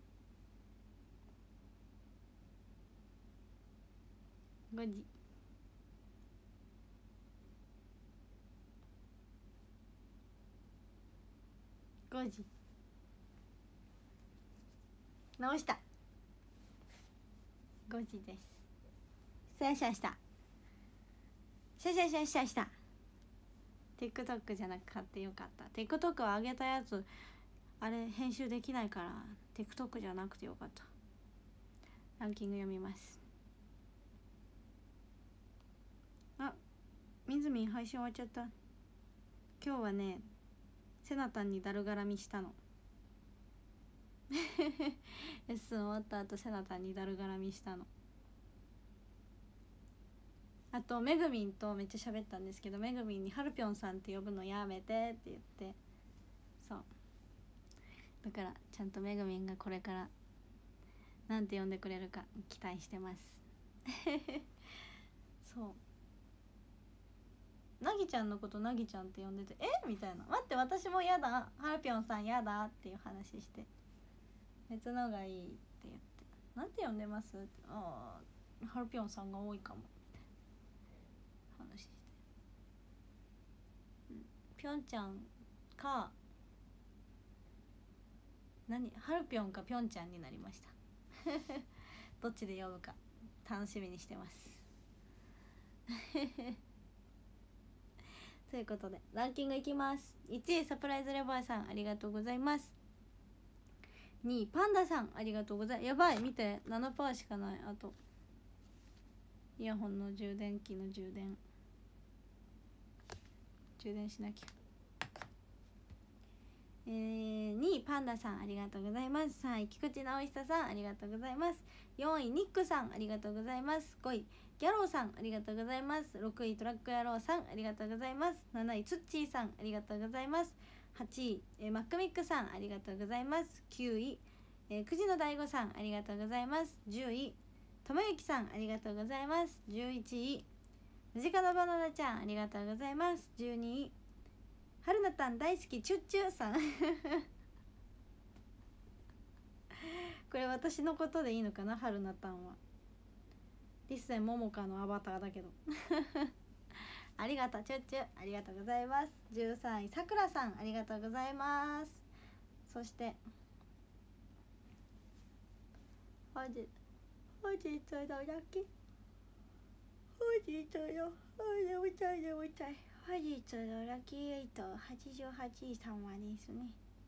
5時5時直した。5時です。シャシャした、シャシャシャシャした。 TikTok じゃなく買ってよかった。 TikTok は上げたやつあれ編集できないから TikTok じゃなくてよかった。ランキング読みます。あ、みずみん配信終わっちゃった。今日はねセナタンにだるがらみしたのレッスン終わった後セナタンにだるがらみしたの。あとめぐみんとめっちゃ喋ったんですけど、めぐみんにハルピョンさんって呼ぶのやめてって言って、そうだからちゃんとめぐみんがこれからなんて呼んでくれるか期待してますそうなぎちゃんのことなぎちゃんって呼んでて、みたいな、待って私もやだ、ハルピョンさんやだっていう話して、別のがいいって言って、なんて呼んでますって、ハルピョンさんが多いかも話して、ぴょんちゃんかハルピョンかぴょんちゃんになりましたどっちで呼ぶか楽しみにしてますということでランキングいきます。1位サプライズレバーさんありがとうございます。2位パンダさんありがとうございます。やばい見て 7% しかない。あとイヤホンの充電器の充電しなきゃ。2位パンダさんありがとうございます。3位菊池直久さんありがとうございます。4位ニックさんありがとうございます。5位ギャローさんありがとうございます。6位トラック野郎さんありがとうございます。7位ツッチーさんありがとうございます。8位、マックミックさんありがとうございます。9位、9時の大悟さんありがとうございます。10位ともゆきさんありがとうございます。11位ムジカのバナナちゃんありがとうございます。12位はるなたん大好きチュッチュさんこれ私のことでいいのかな、春菜たんは。リッセン桃香のアバターだけどありがとうチュッチュ、ありがとうございます。13位さくらさん、ありがとうございます。そして本日のラッキー、本日のラッキーエイト88位様ですね。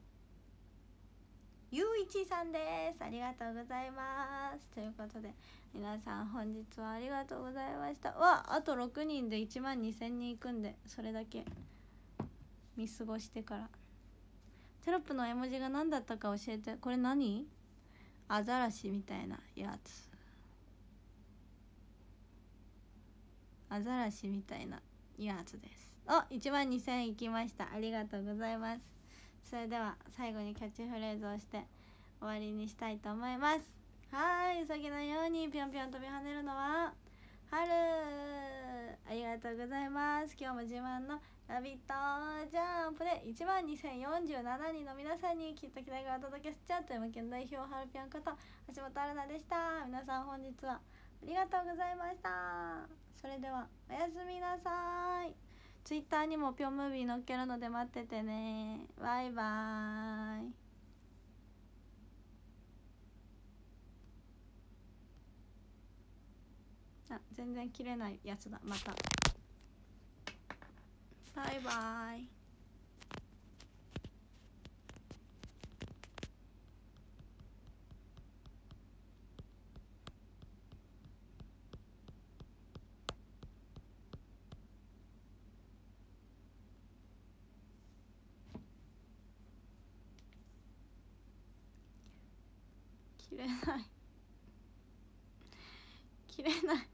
ゆういちさんです。ありがとうございます。ということで皆さん本日はありがとうございました。あと6人で1万2000人いくんで、それだけ見過ごしてから。テロップの絵文字が何だったか教えて。これ何？アザラシみたいなやつ。アザラシみたいなやつです。1万2000いきました。ありがとうございます。それでは最後にキャッチフレーズをして終わりにしたいと思います。うさぎのようにぴょんぴょん飛び跳ねるのは春。ありがとうございます。今日も自慢のラビットジャンプで1万2047人の皆さんにきっと期待がお届けしちゃうという無限代表春ぴょんこと橋本春菜でした。皆さん本日はありがとうございました。それではおやすみなさい。ツイッターにもぴょんムービー載っけるので待っててね。バイバーイ。全然切れないやつだ。またバイバーイ。切れない切れない。